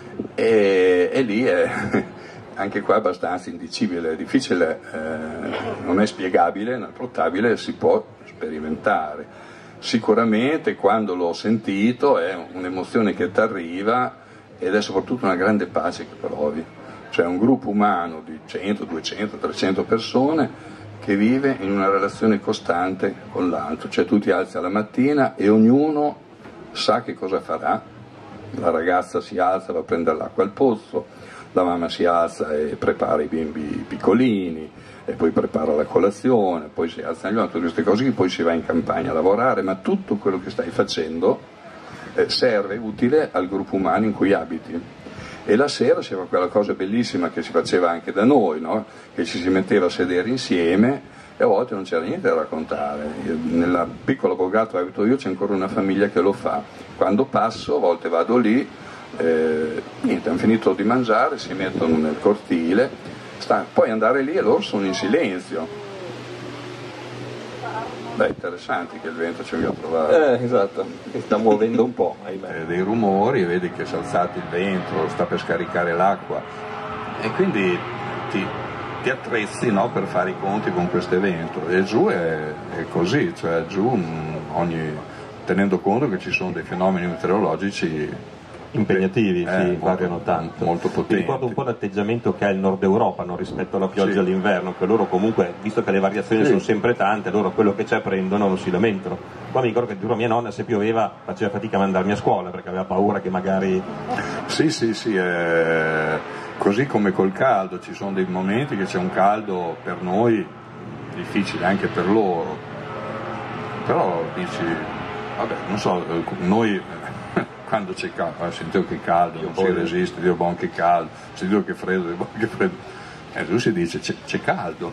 e, e lì è anche qua abbastanza indicibile, è difficile, eh, non è spiegabile, inaffrontabile, si può sperimentare. Sicuramente quando l'ho sentito è un'emozione che ti arriva ed è soprattutto una grande pace che provi, cioè un gruppo umano di cento, duecento, trecento persone che vive in una relazione costante con l'altro, cioè tu ti alzi alla mattina e ognuno sa che cosa farà, la ragazza si alza, va a prendere l'acqua al pozzo, la mamma si alza e prepara i bimbi piccolini e poi prepara la colazione, poi si alza tutte queste cose che poi si va in campagna a lavorare, ma tutto quello che stai facendo eh, serve, utile al gruppo umano in cui abiti. E la sera c'era quella cosa bellissima che si faceva anche da noi, no? Che ci si metteva a sedere insieme e a volte non c'era niente da raccontare. Nella piccola Borgato dove abito io c'è ancora una famiglia che lo fa. Quando passo, a volte vado lì, eh, niente, hanno finito di mangiare, si mettono nel cortile, sta, poi andare lì e loro sono in silenzio. Beh, interessante che il vento ci abbia trovato. Eh, esatto, che sta muovendo un po', ahimè. Eh, dei rumori, vedi che si è alzato il vento, sta per scaricare l'acqua e quindi ti, ti attrezzi, no, per fare i conti con questo evento. E giù è, è così, cioè giù ogni, tenendo conto che ci sono dei fenomeni meteorologici impegnativi, eh, sì, molto, variano tanto. Molto potenti. Mi ricordo un po' l'atteggiamento che ha il nord Europa, no, rispetto alla pioggia sì. all'inverno, che loro comunque, visto che le variazioni sì. sono sempre tante, loro quello che c'è prendono, non si lamentano. Qua mi ricordo che giuro mia nonna se pioveva faceva fatica a mandarmi a scuola perché aveva paura che magari... Sì, sì, sì, eh, così come col caldo, ci sono dei momenti che c'è un caldo per noi difficile, anche per loro, però dici, vabbè, non so, noi... quando c'è caldo, sentivo che caldo, non si resiste, Dio buon che caldo, sentivo che freddo, Dio buon che freddo, e lui si dice c'è, c'è caldo.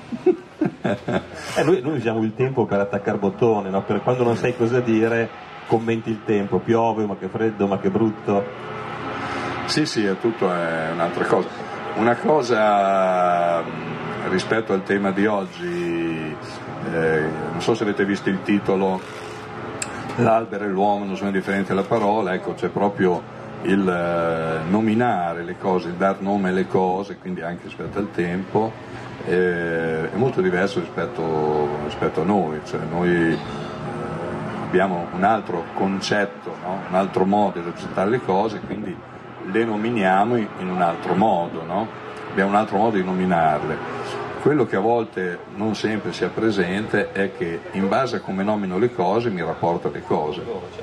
eh, noi, noi usiamo il tempo per attaccare bottone, no? Per quando non sai cosa dire commenti il tempo, piove, ma che freddo, ma che brutto. Sì, sì, è tutto è un'altra cosa. Una cosa rispetto al tema di oggi, eh, non so se avete visto il titolo, l'albero e l'uomo non sono differenti alla parola, ecco, c'è proprio il eh, nominare le cose, il dar nome alle cose, quindi anche rispetto al tempo, eh, è molto diverso rispetto, rispetto a noi, cioè noi eh, abbiamo un altro concetto, no? Un altro modo di rappresentare le cose, quindi le nominiamo in un altro modo, no? Abbiamo un altro modo di nominarle. Quello che a volte non sempre si ha presente è che in base a come nomino le cose mi rapporto alle cose.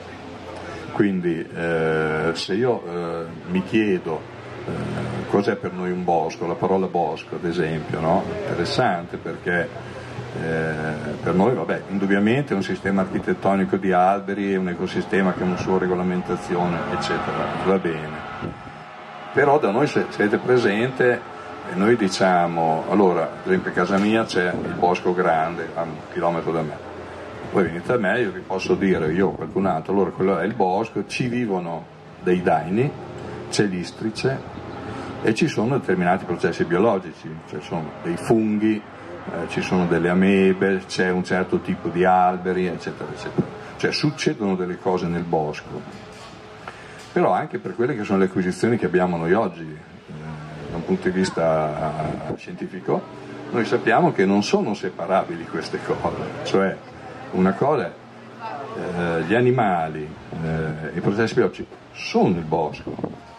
Quindi eh, se io eh, mi chiedo eh, cos'è per noi un bosco, la parola bosco ad esempio, no? Interessante perché eh, per noi vabbè, indubbiamente è un sistema architettonico di alberi, è un ecosistema che ha una sua regolamentazione eccetera, va bene. Però da noi se, se avete presente e noi diciamo, allora, per esempio a casa mia c'è il bosco grande, a un chilometro da me, voi venite a me, io vi posso dire, io o qualcun altro, allora quello è il bosco, ci vivono dei daini, c'è l'istrice e ci sono determinati processi biologici, cioè sono dei funghi, eh, ci sono delle amebe, c'è un certo tipo di alberi, eccetera, eccetera. Cioè succedono delle cose nel bosco, però anche per quelle che sono le acquisizioni che abbiamo noi oggi, eh, da un punto di vista scientifico, noi sappiamo che non sono separabili queste cose, cioè una cosa è eh, gli animali, eh, i processi biologici sono il bosco,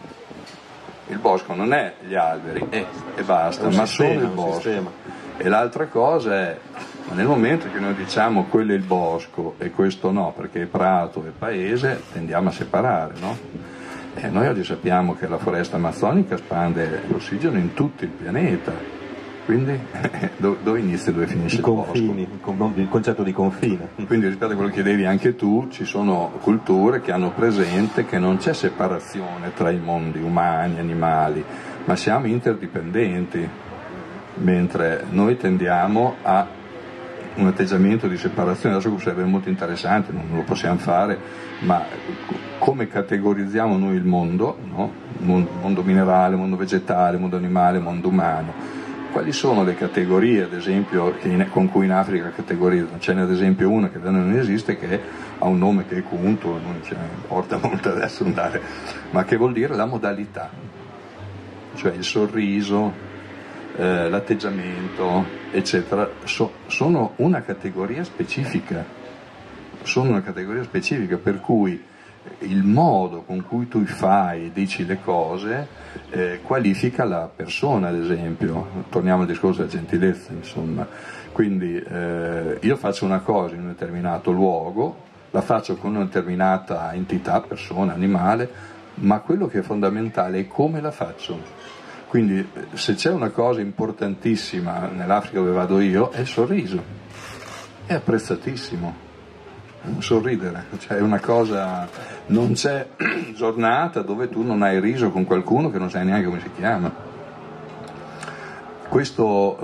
il bosco non è gli alberi e, e basta, ma sistema, sono il bosco. Sistema. E l'altra cosa è, nel momento che noi diciamo quello è il bosco e questo no, perché è prato e paese, tendiamo a separare, no? E noi oggi sappiamo che la foresta amazzonica spande l'ossigeno in tutto il pianeta. Quindi dove inizia e dove finisce I il confini, bosco? Il concetto di confine. Quindi rispetto a quello che chiedevi anche tu, ci sono culture che hanno presente che non c'è separazione tra i mondi umani, animali, ma siamo interdipendenti, mentre noi tendiamo a un atteggiamento di separazione. Adesso sarebbe molto interessante, non lo possiamo fare, ma come categorizziamo noi il mondo, no? Mondo minerale, mondo vegetale, mondo animale, mondo umano. Quali sono le categorie, ad esempio, che in, con cui in Africa categorizzano? Ce n'è ad esempio una che da noi non esiste, che ha un nome che è Kuntu, non ce ne importa molto adesso andare, ma che vuol dire la modalità, cioè il sorriso, eh, l'atteggiamento, eccetera, so, sono una categoria specifica, sono una categoria specifica per cui il modo con cui tu fai e dici le cose eh, qualifica la persona, ad esempio. Torniamo al discorso della gentilezza, insomma. Quindi eh, io faccio una cosa in un determinato luogo, la faccio con una determinata entità, persona, animale, ma quello che è fondamentale è come la faccio. Quindi se c'è una cosa importantissima nell'Africa dove vado io è il sorriso, è apprezzatissimo. Sorridere, cioè è una cosa, non c'è giornata dove tu non hai riso con qualcuno che non sai neanche come si chiama. Questo,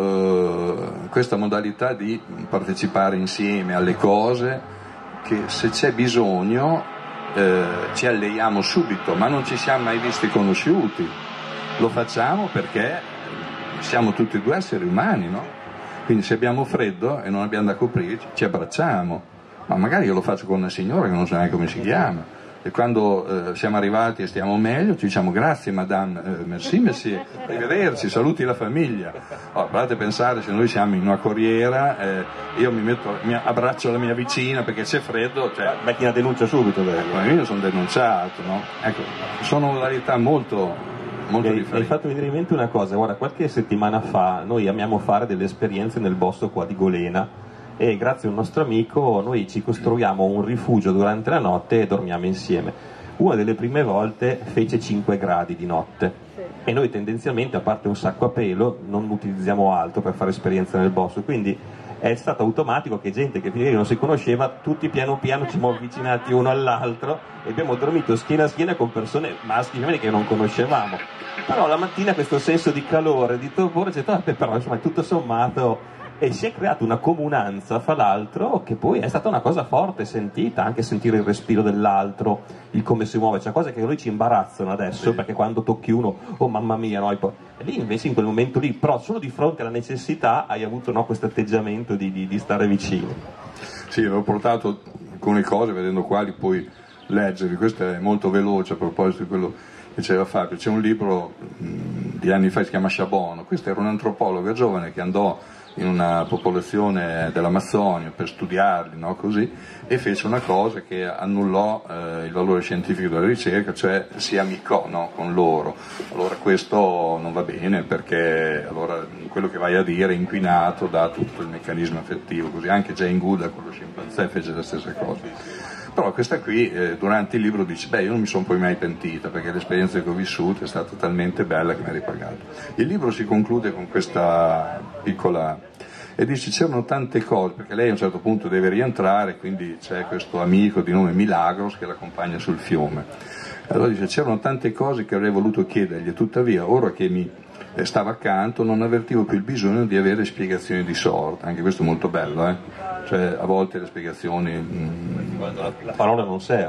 eh, questa modalità di partecipare insieme alle cose, che se c'è bisogno eh, ci alleiamo subito, ma non ci siamo mai visti conosciuti, lo facciamo perché siamo tutti e due esseri umani, no? Quindi se abbiamo freddo e non abbiamo da coprirci, ci abbracciamo. Ma magari io lo faccio con una signora che non so neanche come si chiama, e quando eh, siamo arrivati e stiamo meglio ci diciamo grazie madame, eh, merci merci, arrivederci, saluti la famiglia. Oh, provate a pensare, se noi siamo in una corriera, eh, io mi, metto, mi abbraccio la mia vicina perché c'è freddo, cioè metti una denuncia subito. Ecco, io sono denunciato, no? Ecco, sono modalità molto... molto hai, differenti. Hai fatto venire in mente una cosa, guarda, qualche settimana fa noi amiamo fare delle esperienze nel bosco qua di Golena, e grazie a un nostro amico noi ci costruiamo un rifugio durante la notte e dormiamo insieme. Una delle prime volte fece cinque gradi di notte e noi tendenzialmente, a parte un sacco a pelo, non utilizziamo altro per fare esperienza nel bosco, quindi è stato automatico che gente che prima non si conosceva, tutti piano piano ci siamo avvicinati uno all'altro e abbiamo dormito schiena a schiena con persone maschi e femminili che non conoscevamo. Però la mattina questo senso di calore, di torpore, c'è stato, però insomma tutto sommato... E si è creata una comunanza fra l'altro che poi è stata una cosa forte, sentita, anche sentire il respiro dell'altro, il come si muove, cioè cose che a noi ci imbarazzano adesso, sì. Perché quando tocchi uno, oh mamma mia, no? E lì invece in quel momento lì, però solo di fronte alla necessità hai avuto, no, questo atteggiamento di, di, di stare vicino. Sì, avevo portato alcune cose vedendo quali poi leggerli, questo è molto veloce a proposito di quello che diceva Fabio. C'è un libro mh, di anni fa, si chiama Sciabono, questo era un antropologo giovane che andò in una popolazione dell'Amazzonia per studiarli, no? Così, e fece una cosa che annullò eh, il valore scientifico della ricerca, cioè si amicò, no? Con loro. Allora questo non va bene, perché allora quello che vai a dire è inquinato da tutto il meccanismo affettivo, così anche Jane Goodall con lo scimpanzé fece la stessa cosa. Però questa qui eh, durante il libro dice, beh, io non mi sono poi mai pentita perché l'esperienza che ho vissuto è stata talmente bella che mi ha ripagato. Il libro si conclude con questa piccola, e dice c'erano tante cose, perché lei a un certo punto deve rientrare, quindi c'è questo amico di nome Milagros che l'accompagna sul fiume. Allora dice c'erano tante cose che avrei voluto chiedergli, tuttavia ora che mi stava accanto non avvertivo più il bisogno di avere spiegazioni di sorta. Anche questo è molto bello, eh? Cioè a volte le spiegazioni mh, la parola non serve.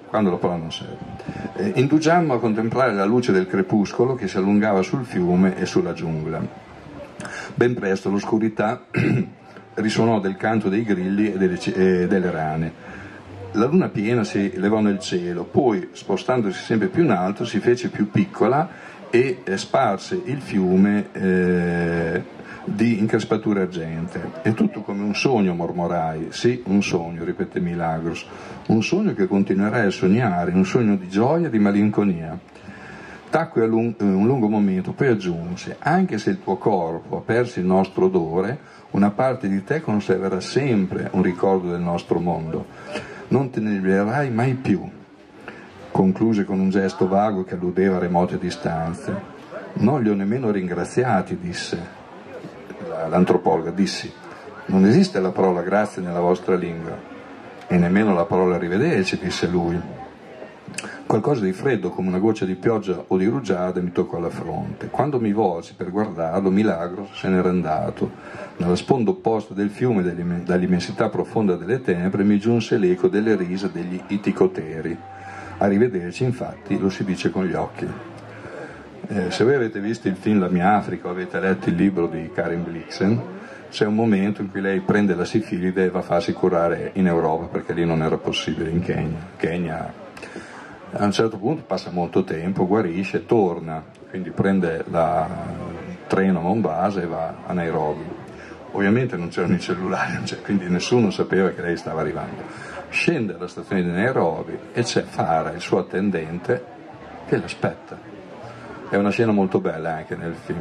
quando la parola non serve. Eh, indugiammo a contemplare la luce del crepuscolo che si allungava sul fiume e sulla giungla. Ben presto l'oscurità risuonò del canto dei grilli e delle, e delle rane. La luna piena si levò nel cielo, poi, spostandosi sempre più in alto, si fece più piccola e eh, sparse il fiume eh, di increspature argentee. È tutto come un sogno, mormorai. Sì, un sogno, ripete Milagros, un sogno che continuerai a sognare, un sogno di gioia e di malinconia. Tacque un lungo momento, poi aggiunse: anche se il tuo corpo ha perso il nostro odore, una parte di te conserverà sempre un ricordo del nostro mondo. Non te ne libererai mai più. Concluse con un gesto vago che alludeva a remote distanze. Non li ho nemmeno ringraziati, disse l'antropologa, dissi. Non esiste la parola grazie nella vostra lingua, e nemmeno la parola arrivederci, disse lui. Qualcosa di freddo, come una goccia di pioggia o di rugiada, mi toccò la fronte. Quando mi volsi per guardarlo, Milagros se n'era andato. Nella sponda opposta del fiume, dall'immensità profonda delle tenebre, mi giunse l'eco delle risa degli iticoteri. Arrivederci, infatti, lo si dice con gli occhi. Eh, se voi avete visto il film La mia Africa o avete letto il libro di Karen Blixen, c'è un momento in cui lei prende la sifilide e va a farsi curare in Europa, perché lì non era possibile, in Kenya. Kenya a un certo punto passa molto tempo, guarisce, torna, quindi prende la, il treno a Mombasa e va a Nairobi. Ovviamente non c'erano i cellulari, cioè, quindi nessuno sapeva che lei stava arrivando. Scende alla stazione di Nairobi e c'è Farah, il suo attendente, che l'aspetta. È una scena molto bella anche nel film.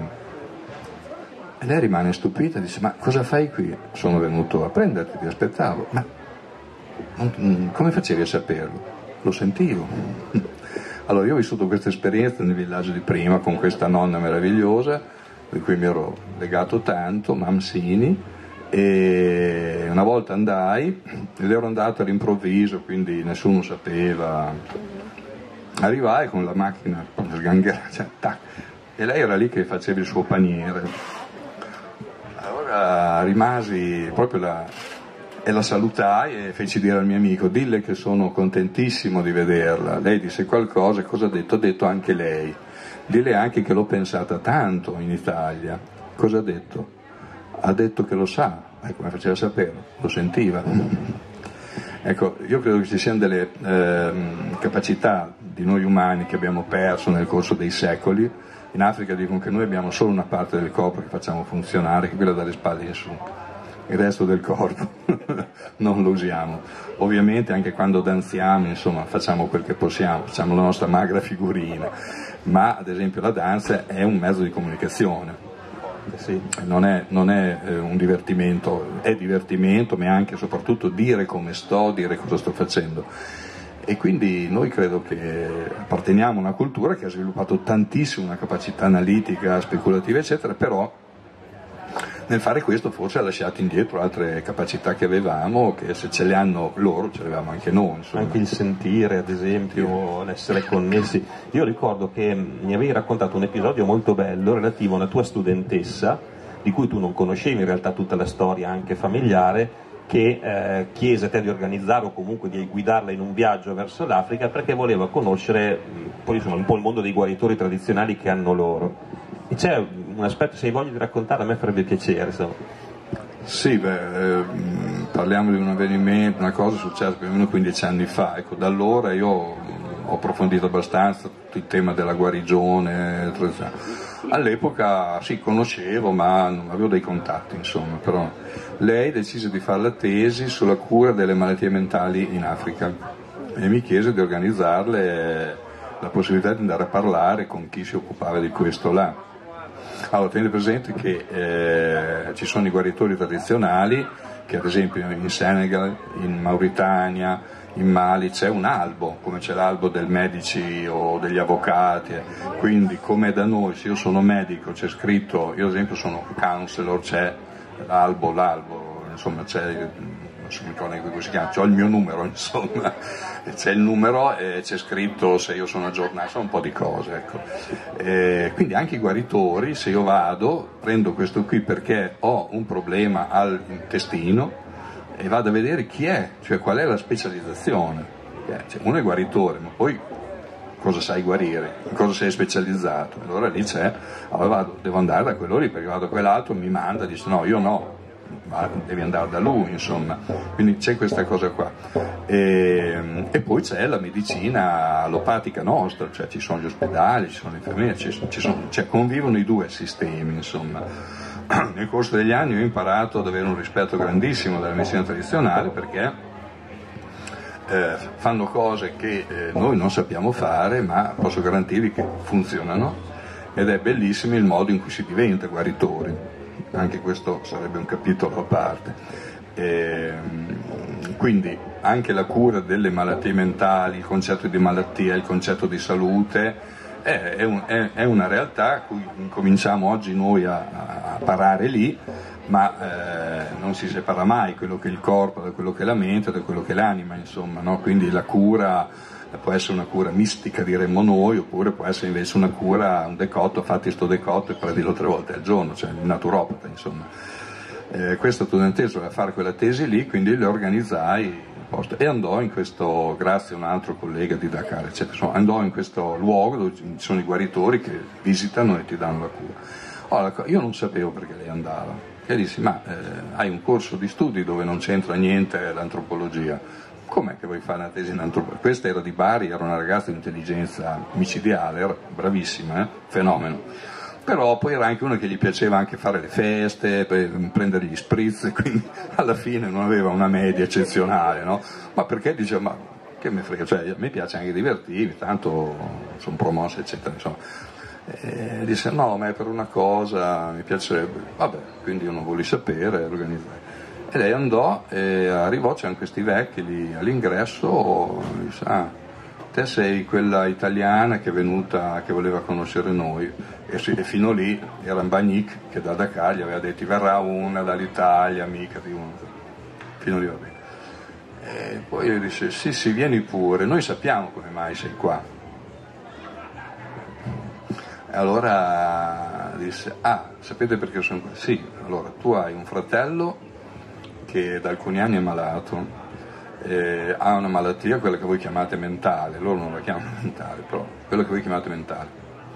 E lei rimane stupita e dice: ma cosa fai qui? Sono venuto a prenderti, ti aspettavo. Ma non, come facevi a saperlo? Lo sentivo. Allora io ho vissuto questa esperienza nel villaggio di prima con questa nonna meravigliosa di cui mi ero legato tanto, Mamsini, e una volta andai ed ero andato all'improvviso, quindi nessuno sapeva. Arrivai con la macchina cioè, tac, e lei era lì che faceva il suo paniere. Allora rimasi proprio la e la salutai e feci dire al mio amico: dille che sono contentissimo di vederla. Lei disse qualcosa, cosa ha detto? Ha detto anche lei. Dille anche che l'ho pensata tanto in Italia. Cosa ha detto? Ha detto che lo sa. E come faceva a saperlo? Lo sentiva. Ecco, io credo che ci siano delle eh, capacità di noi umani che abbiamo perso nel corso dei secoli. In Africa dicono che noi abbiamo solo una parte del corpo che facciamo funzionare, che è quella dalle spalle in su. Il resto del corpo non lo usiamo. Ovviamente anche quando danziamo, insomma, facciamo quel che possiamo, facciamo la nostra magra figurina, ma ad esempio la danza è un mezzo di comunicazione. Sì, non è, non è eh, un divertimento, è divertimento, ma è anche e soprattutto dire come sto, dire cosa sto facendo. E quindi noi credo che apparteniamo a una cultura che ha sviluppato tantissimo una capacità analitica, speculativa, eccetera, però nel fare questo forse ha lasciato indietro altre capacità che avevamo, che se ce le hanno loro ce le avevamo anche noi. Insomma. Anche il sentire, ad esempio, l'essere connessi. Io ricordo che mi avevi raccontato un episodio molto bello relativo a una tua studentessa, di cui tu non conoscevi in realtà tutta la storia anche familiare, che eh, chiese a te di organizzare o comunque di guidarla in un viaggio verso l'Africa perché voleva conoscere poi, insomma, un po' il mondo dei guaritori tradizionali che hanno loro. E c'è un aspetto, se hai voglia di raccontare, a me farebbe piacere. Insomma. Sì, beh, eh, parliamo di un avvenimento, una cosa successa più o meno quindici anni fa. Ecco, da allora io ho approfondito abbastanza tutto il tema della guarigione. All'epoca sì, conoscevo, ma non avevo dei contatti, insomma, però lei decise di fare la tesi sulla cura delle malattie mentali in Africa e mi chiese di organizzarle la possibilità di andare a parlare con chi si occupava di questo là. Allora, tenete presente che eh, ci sono i guaritori tradizionali che ad esempio in Senegal, in Mauritania, in Mali c'è un albo, come c'è l'albo dei medici o degli avvocati, quindi come da noi, se io sono medico c'è scritto, io ad esempio sono counselor, c'è l'albo, l'albo, insomma c'è, non so come si chiama, c'ho il mio numero, insomma, c'è il numero e c'è scritto se io sono aggiornato, sono un po' di cose, ecco. E quindi anche i guaritori, se io vado, prendo questo qui perché ho un problema al intestino e vado a vedere chi è, cioè qual è la specializzazione. perché cioè, uno è guaritore, ma poi cosa sai guarire, in cosa sei specializzato? Allora lì c'è, allora vado, devo andare da quello lì, perché vado a quell'altro, mi manda, dice no, io no, ma devi andare da lui, insomma, quindi c'è questa cosa qua. E, e poi c'è la medicina allopatica nostra, cioè ci sono gli ospedali, ci sono le infermiere, ci, ci sono, cioè convivono i due sistemi, insomma. Nel corso degli anni ho imparato ad avere un rispetto grandissimo della medicina tradizionale, perché Eh, fanno cose che eh, noi non sappiamo fare, ma posso garantirvi che funzionano, ed è bellissimo il modo in cui si diventa guaritori. Anche questo sarebbe un capitolo a parte. E, quindi anche la cura delle malattie mentali, il concetto di malattia, il concetto di salute è, è, un, è, è una realtà a cui cominciamo oggi noi a, a parare lì, ma eh, non si separa mai quello che è il corpo da quello che è la mente, da quello che è l'anima, insomma, no? Quindi la cura può essere una cura mistica, diremmo noi, oppure può essere invece una cura, un decotto, fatti sto decotto e prendilo tre volte al giorno, cioè il naturopata, insomma. Eh, questo studentesco a fare quella tesi lì, quindi le organizzai e andò in questo, grazie a un altro collega di Dakar, eccetera, insomma, andò in questo luogo dove ci sono i guaritori che visitano e ti danno la cura. Allora, io non sapevo perché lei andava. E dissi, ma eh, hai un corso di studi dove non c'entra niente l'antropologia, com'è che vuoi fare una tesi in antropologia? Questa era di Bari, era una ragazza di intelligenza micidiale, era bravissima, eh? Fenomeno, però poi era anche una che gli piaceva anche fare le feste, prendere gli spritz, quindi alla fine non aveva una media eccezionale, no? Ma perché diceva, ma che me frega, cioè a me piace anche divertirmi, tanto sono promosso, eccetera, insomma. E disse no, ma è per una cosa, mi piacerebbe, vabbè, quindi io non voglio sapere, organizzare. E lei andò e arrivò, c'erano questi vecchi lì all'ingresso, disse, ah, te sei quella italiana che è venuta, che voleva conoscere noi, e, e fino lì era un Bagnic che da Dakar gli aveva detto verrà una dall'Italia, amica di uno, fino lì va bene. E poi io disse sì sì, vieni pure, noi sappiamo come mai sei qua. E allora disse, ah, sapete perché sono qua? Sì, allora tu hai un fratello che da alcuni anni è malato, eh, ha una malattia, quella che voi chiamate mentale, loro non la chiamano mentale, però quella che voi chiamate mentale.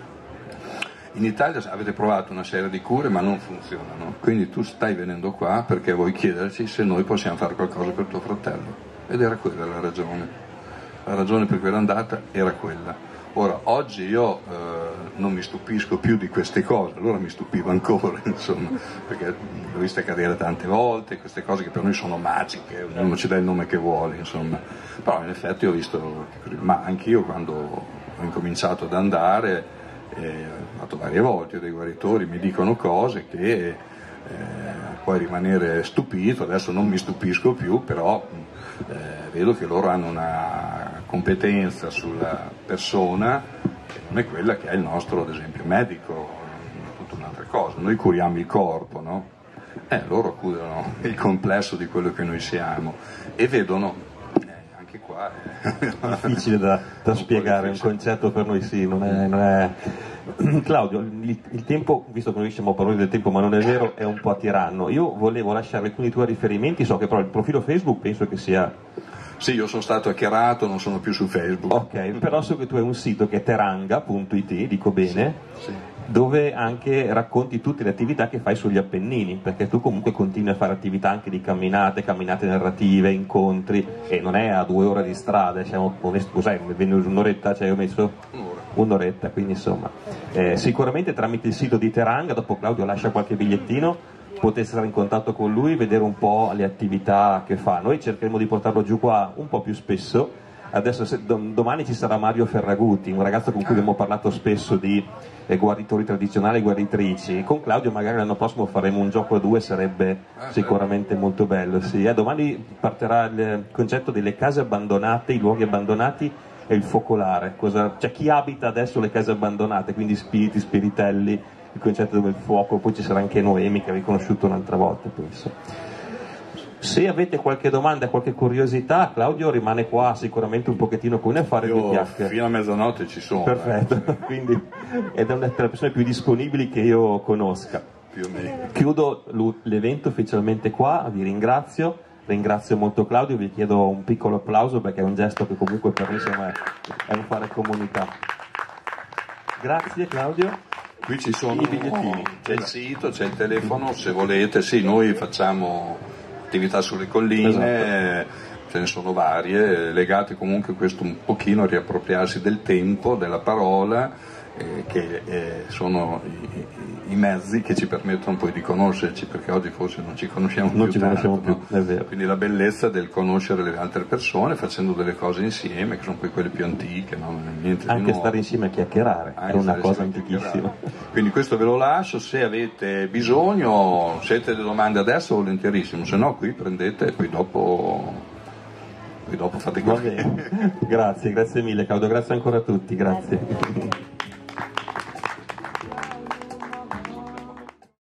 In Italia avete provato una serie di cure ma non funzionano, quindi tu stai venendo qua perché vuoi chiederci se noi possiamo fare qualcosa per tuo fratello. Ed era quella la ragione, la ragione per cui era andata era quella. Ora, oggi io eh, non mi stupisco più di queste cose, allora mi stupivo ancora, insomma, perché l'ho vista cadere tante volte, queste cose che per noi sono magiche, ognuno ci dà il nome che vuole, insomma. Però in effetti ho visto, ma anch'io quando ho incominciato ad andare, eh, ho fatto varie volte, dei guaritori mi dicono cose che eh, puoi rimanere stupito, adesso non mi stupisco più, però eh, vedo che loro hanno una competenza sulla persona che non è quella che ha il nostro, ad esempio, medico, tutta un'altra cosa. Noi curiamo il corpo, no? Eh, loro curano il complesso di quello che noi siamo e vedono, eh, anche qua è difficile da, da spiegare, è un concetto per noi sì, non è... Non è... Claudio, il, il tempo, visto che noi stiamo parlando del tempo ma non è vero, è un po' tiranno. Io volevo lasciare alcuni tuoi riferimenti, so che però il profilo Facebook penso che sia... Sì, io sono stato hackerato, non sono più su Facebook. Ok, però so che tu hai un sito che è teranga punto it, dico bene, sì, sì, dove anche racconti tutte le attività che fai sugli Appennini, perché tu comunque continui a fare attività anche di camminate, camminate narrative, incontri, e non è a due ore di strada, siamo onesti, cos'è, un'oretta, cioè ho messo un'ora, un'oretta, quindi insomma, eh, sicuramente tramite il sito di Teranga, dopo Claudio lascia qualche bigliettino, potete stare in contatto con lui, vedere un po' le attività che fa. Noi cercheremo di portarlo giù qua un po' più spesso. Adesso se, domani ci sarà Mario Ferraguti, un ragazzo con cui abbiamo parlato spesso di eh, guaritori tradizionali e guaritrici. Con Claudio magari l'anno prossimo faremo un gioco a due, sarebbe sicuramente molto bello. Sì. Eh, domani partirà il concetto delle case abbandonate, i luoghi abbandonati e il focolare. Cosa, cioè chi abita adesso le case abbandonate, quindi spiriti, spiritelli, il concetto del fuoco, poi ci sarà anche Noemi che avevi conosciuto un'altra volta, penso. Se avete qualche domanda, qualche curiosità, Claudio rimane qua sicuramente un pochettino con noi a fare due chiacchiere. Fino a mezzanotte ci sono. Perfetto, eh. Quindi è una delle persone più disponibili che io conosca. Più o meno. Chiudo l'evento ufficialmente qua, vi ringrazio. ringrazio molto Claudio, vi chiedo un piccolo applauso perché è un gesto che comunque per me insomma, è un fare comunità. Grazie Claudio. Qui ci sono i bigliettini, c'è il sito, c'è il telefono, se volete, sì, noi facciamo attività sulle colline, esatto. Ce ne sono varie, legate comunque a questo un pochino a riappropriarsi del tempo, della parola, eh, che eh, sono i, i mezzi che ci permettono poi di conoscerci, perché oggi forse non ci conosciamo non più ci tanto, conosciamo più, no? È vero. Quindi la bellezza del conoscere le altre persone facendo delle cose insieme, che sono poi quelle più antiche, no? Niente Anche di nuovo. Stare insieme a chiacchierare Anche è una cosa antichissima. Quindi questo ve lo lascio, se avete bisogno, se avete delle domande adesso volentierissimo, se no qui prendete e poi dopo... Poi dopo fate così. Va bene. Grazie, grazie mille Claudio, grazie ancora a tutti, grazie.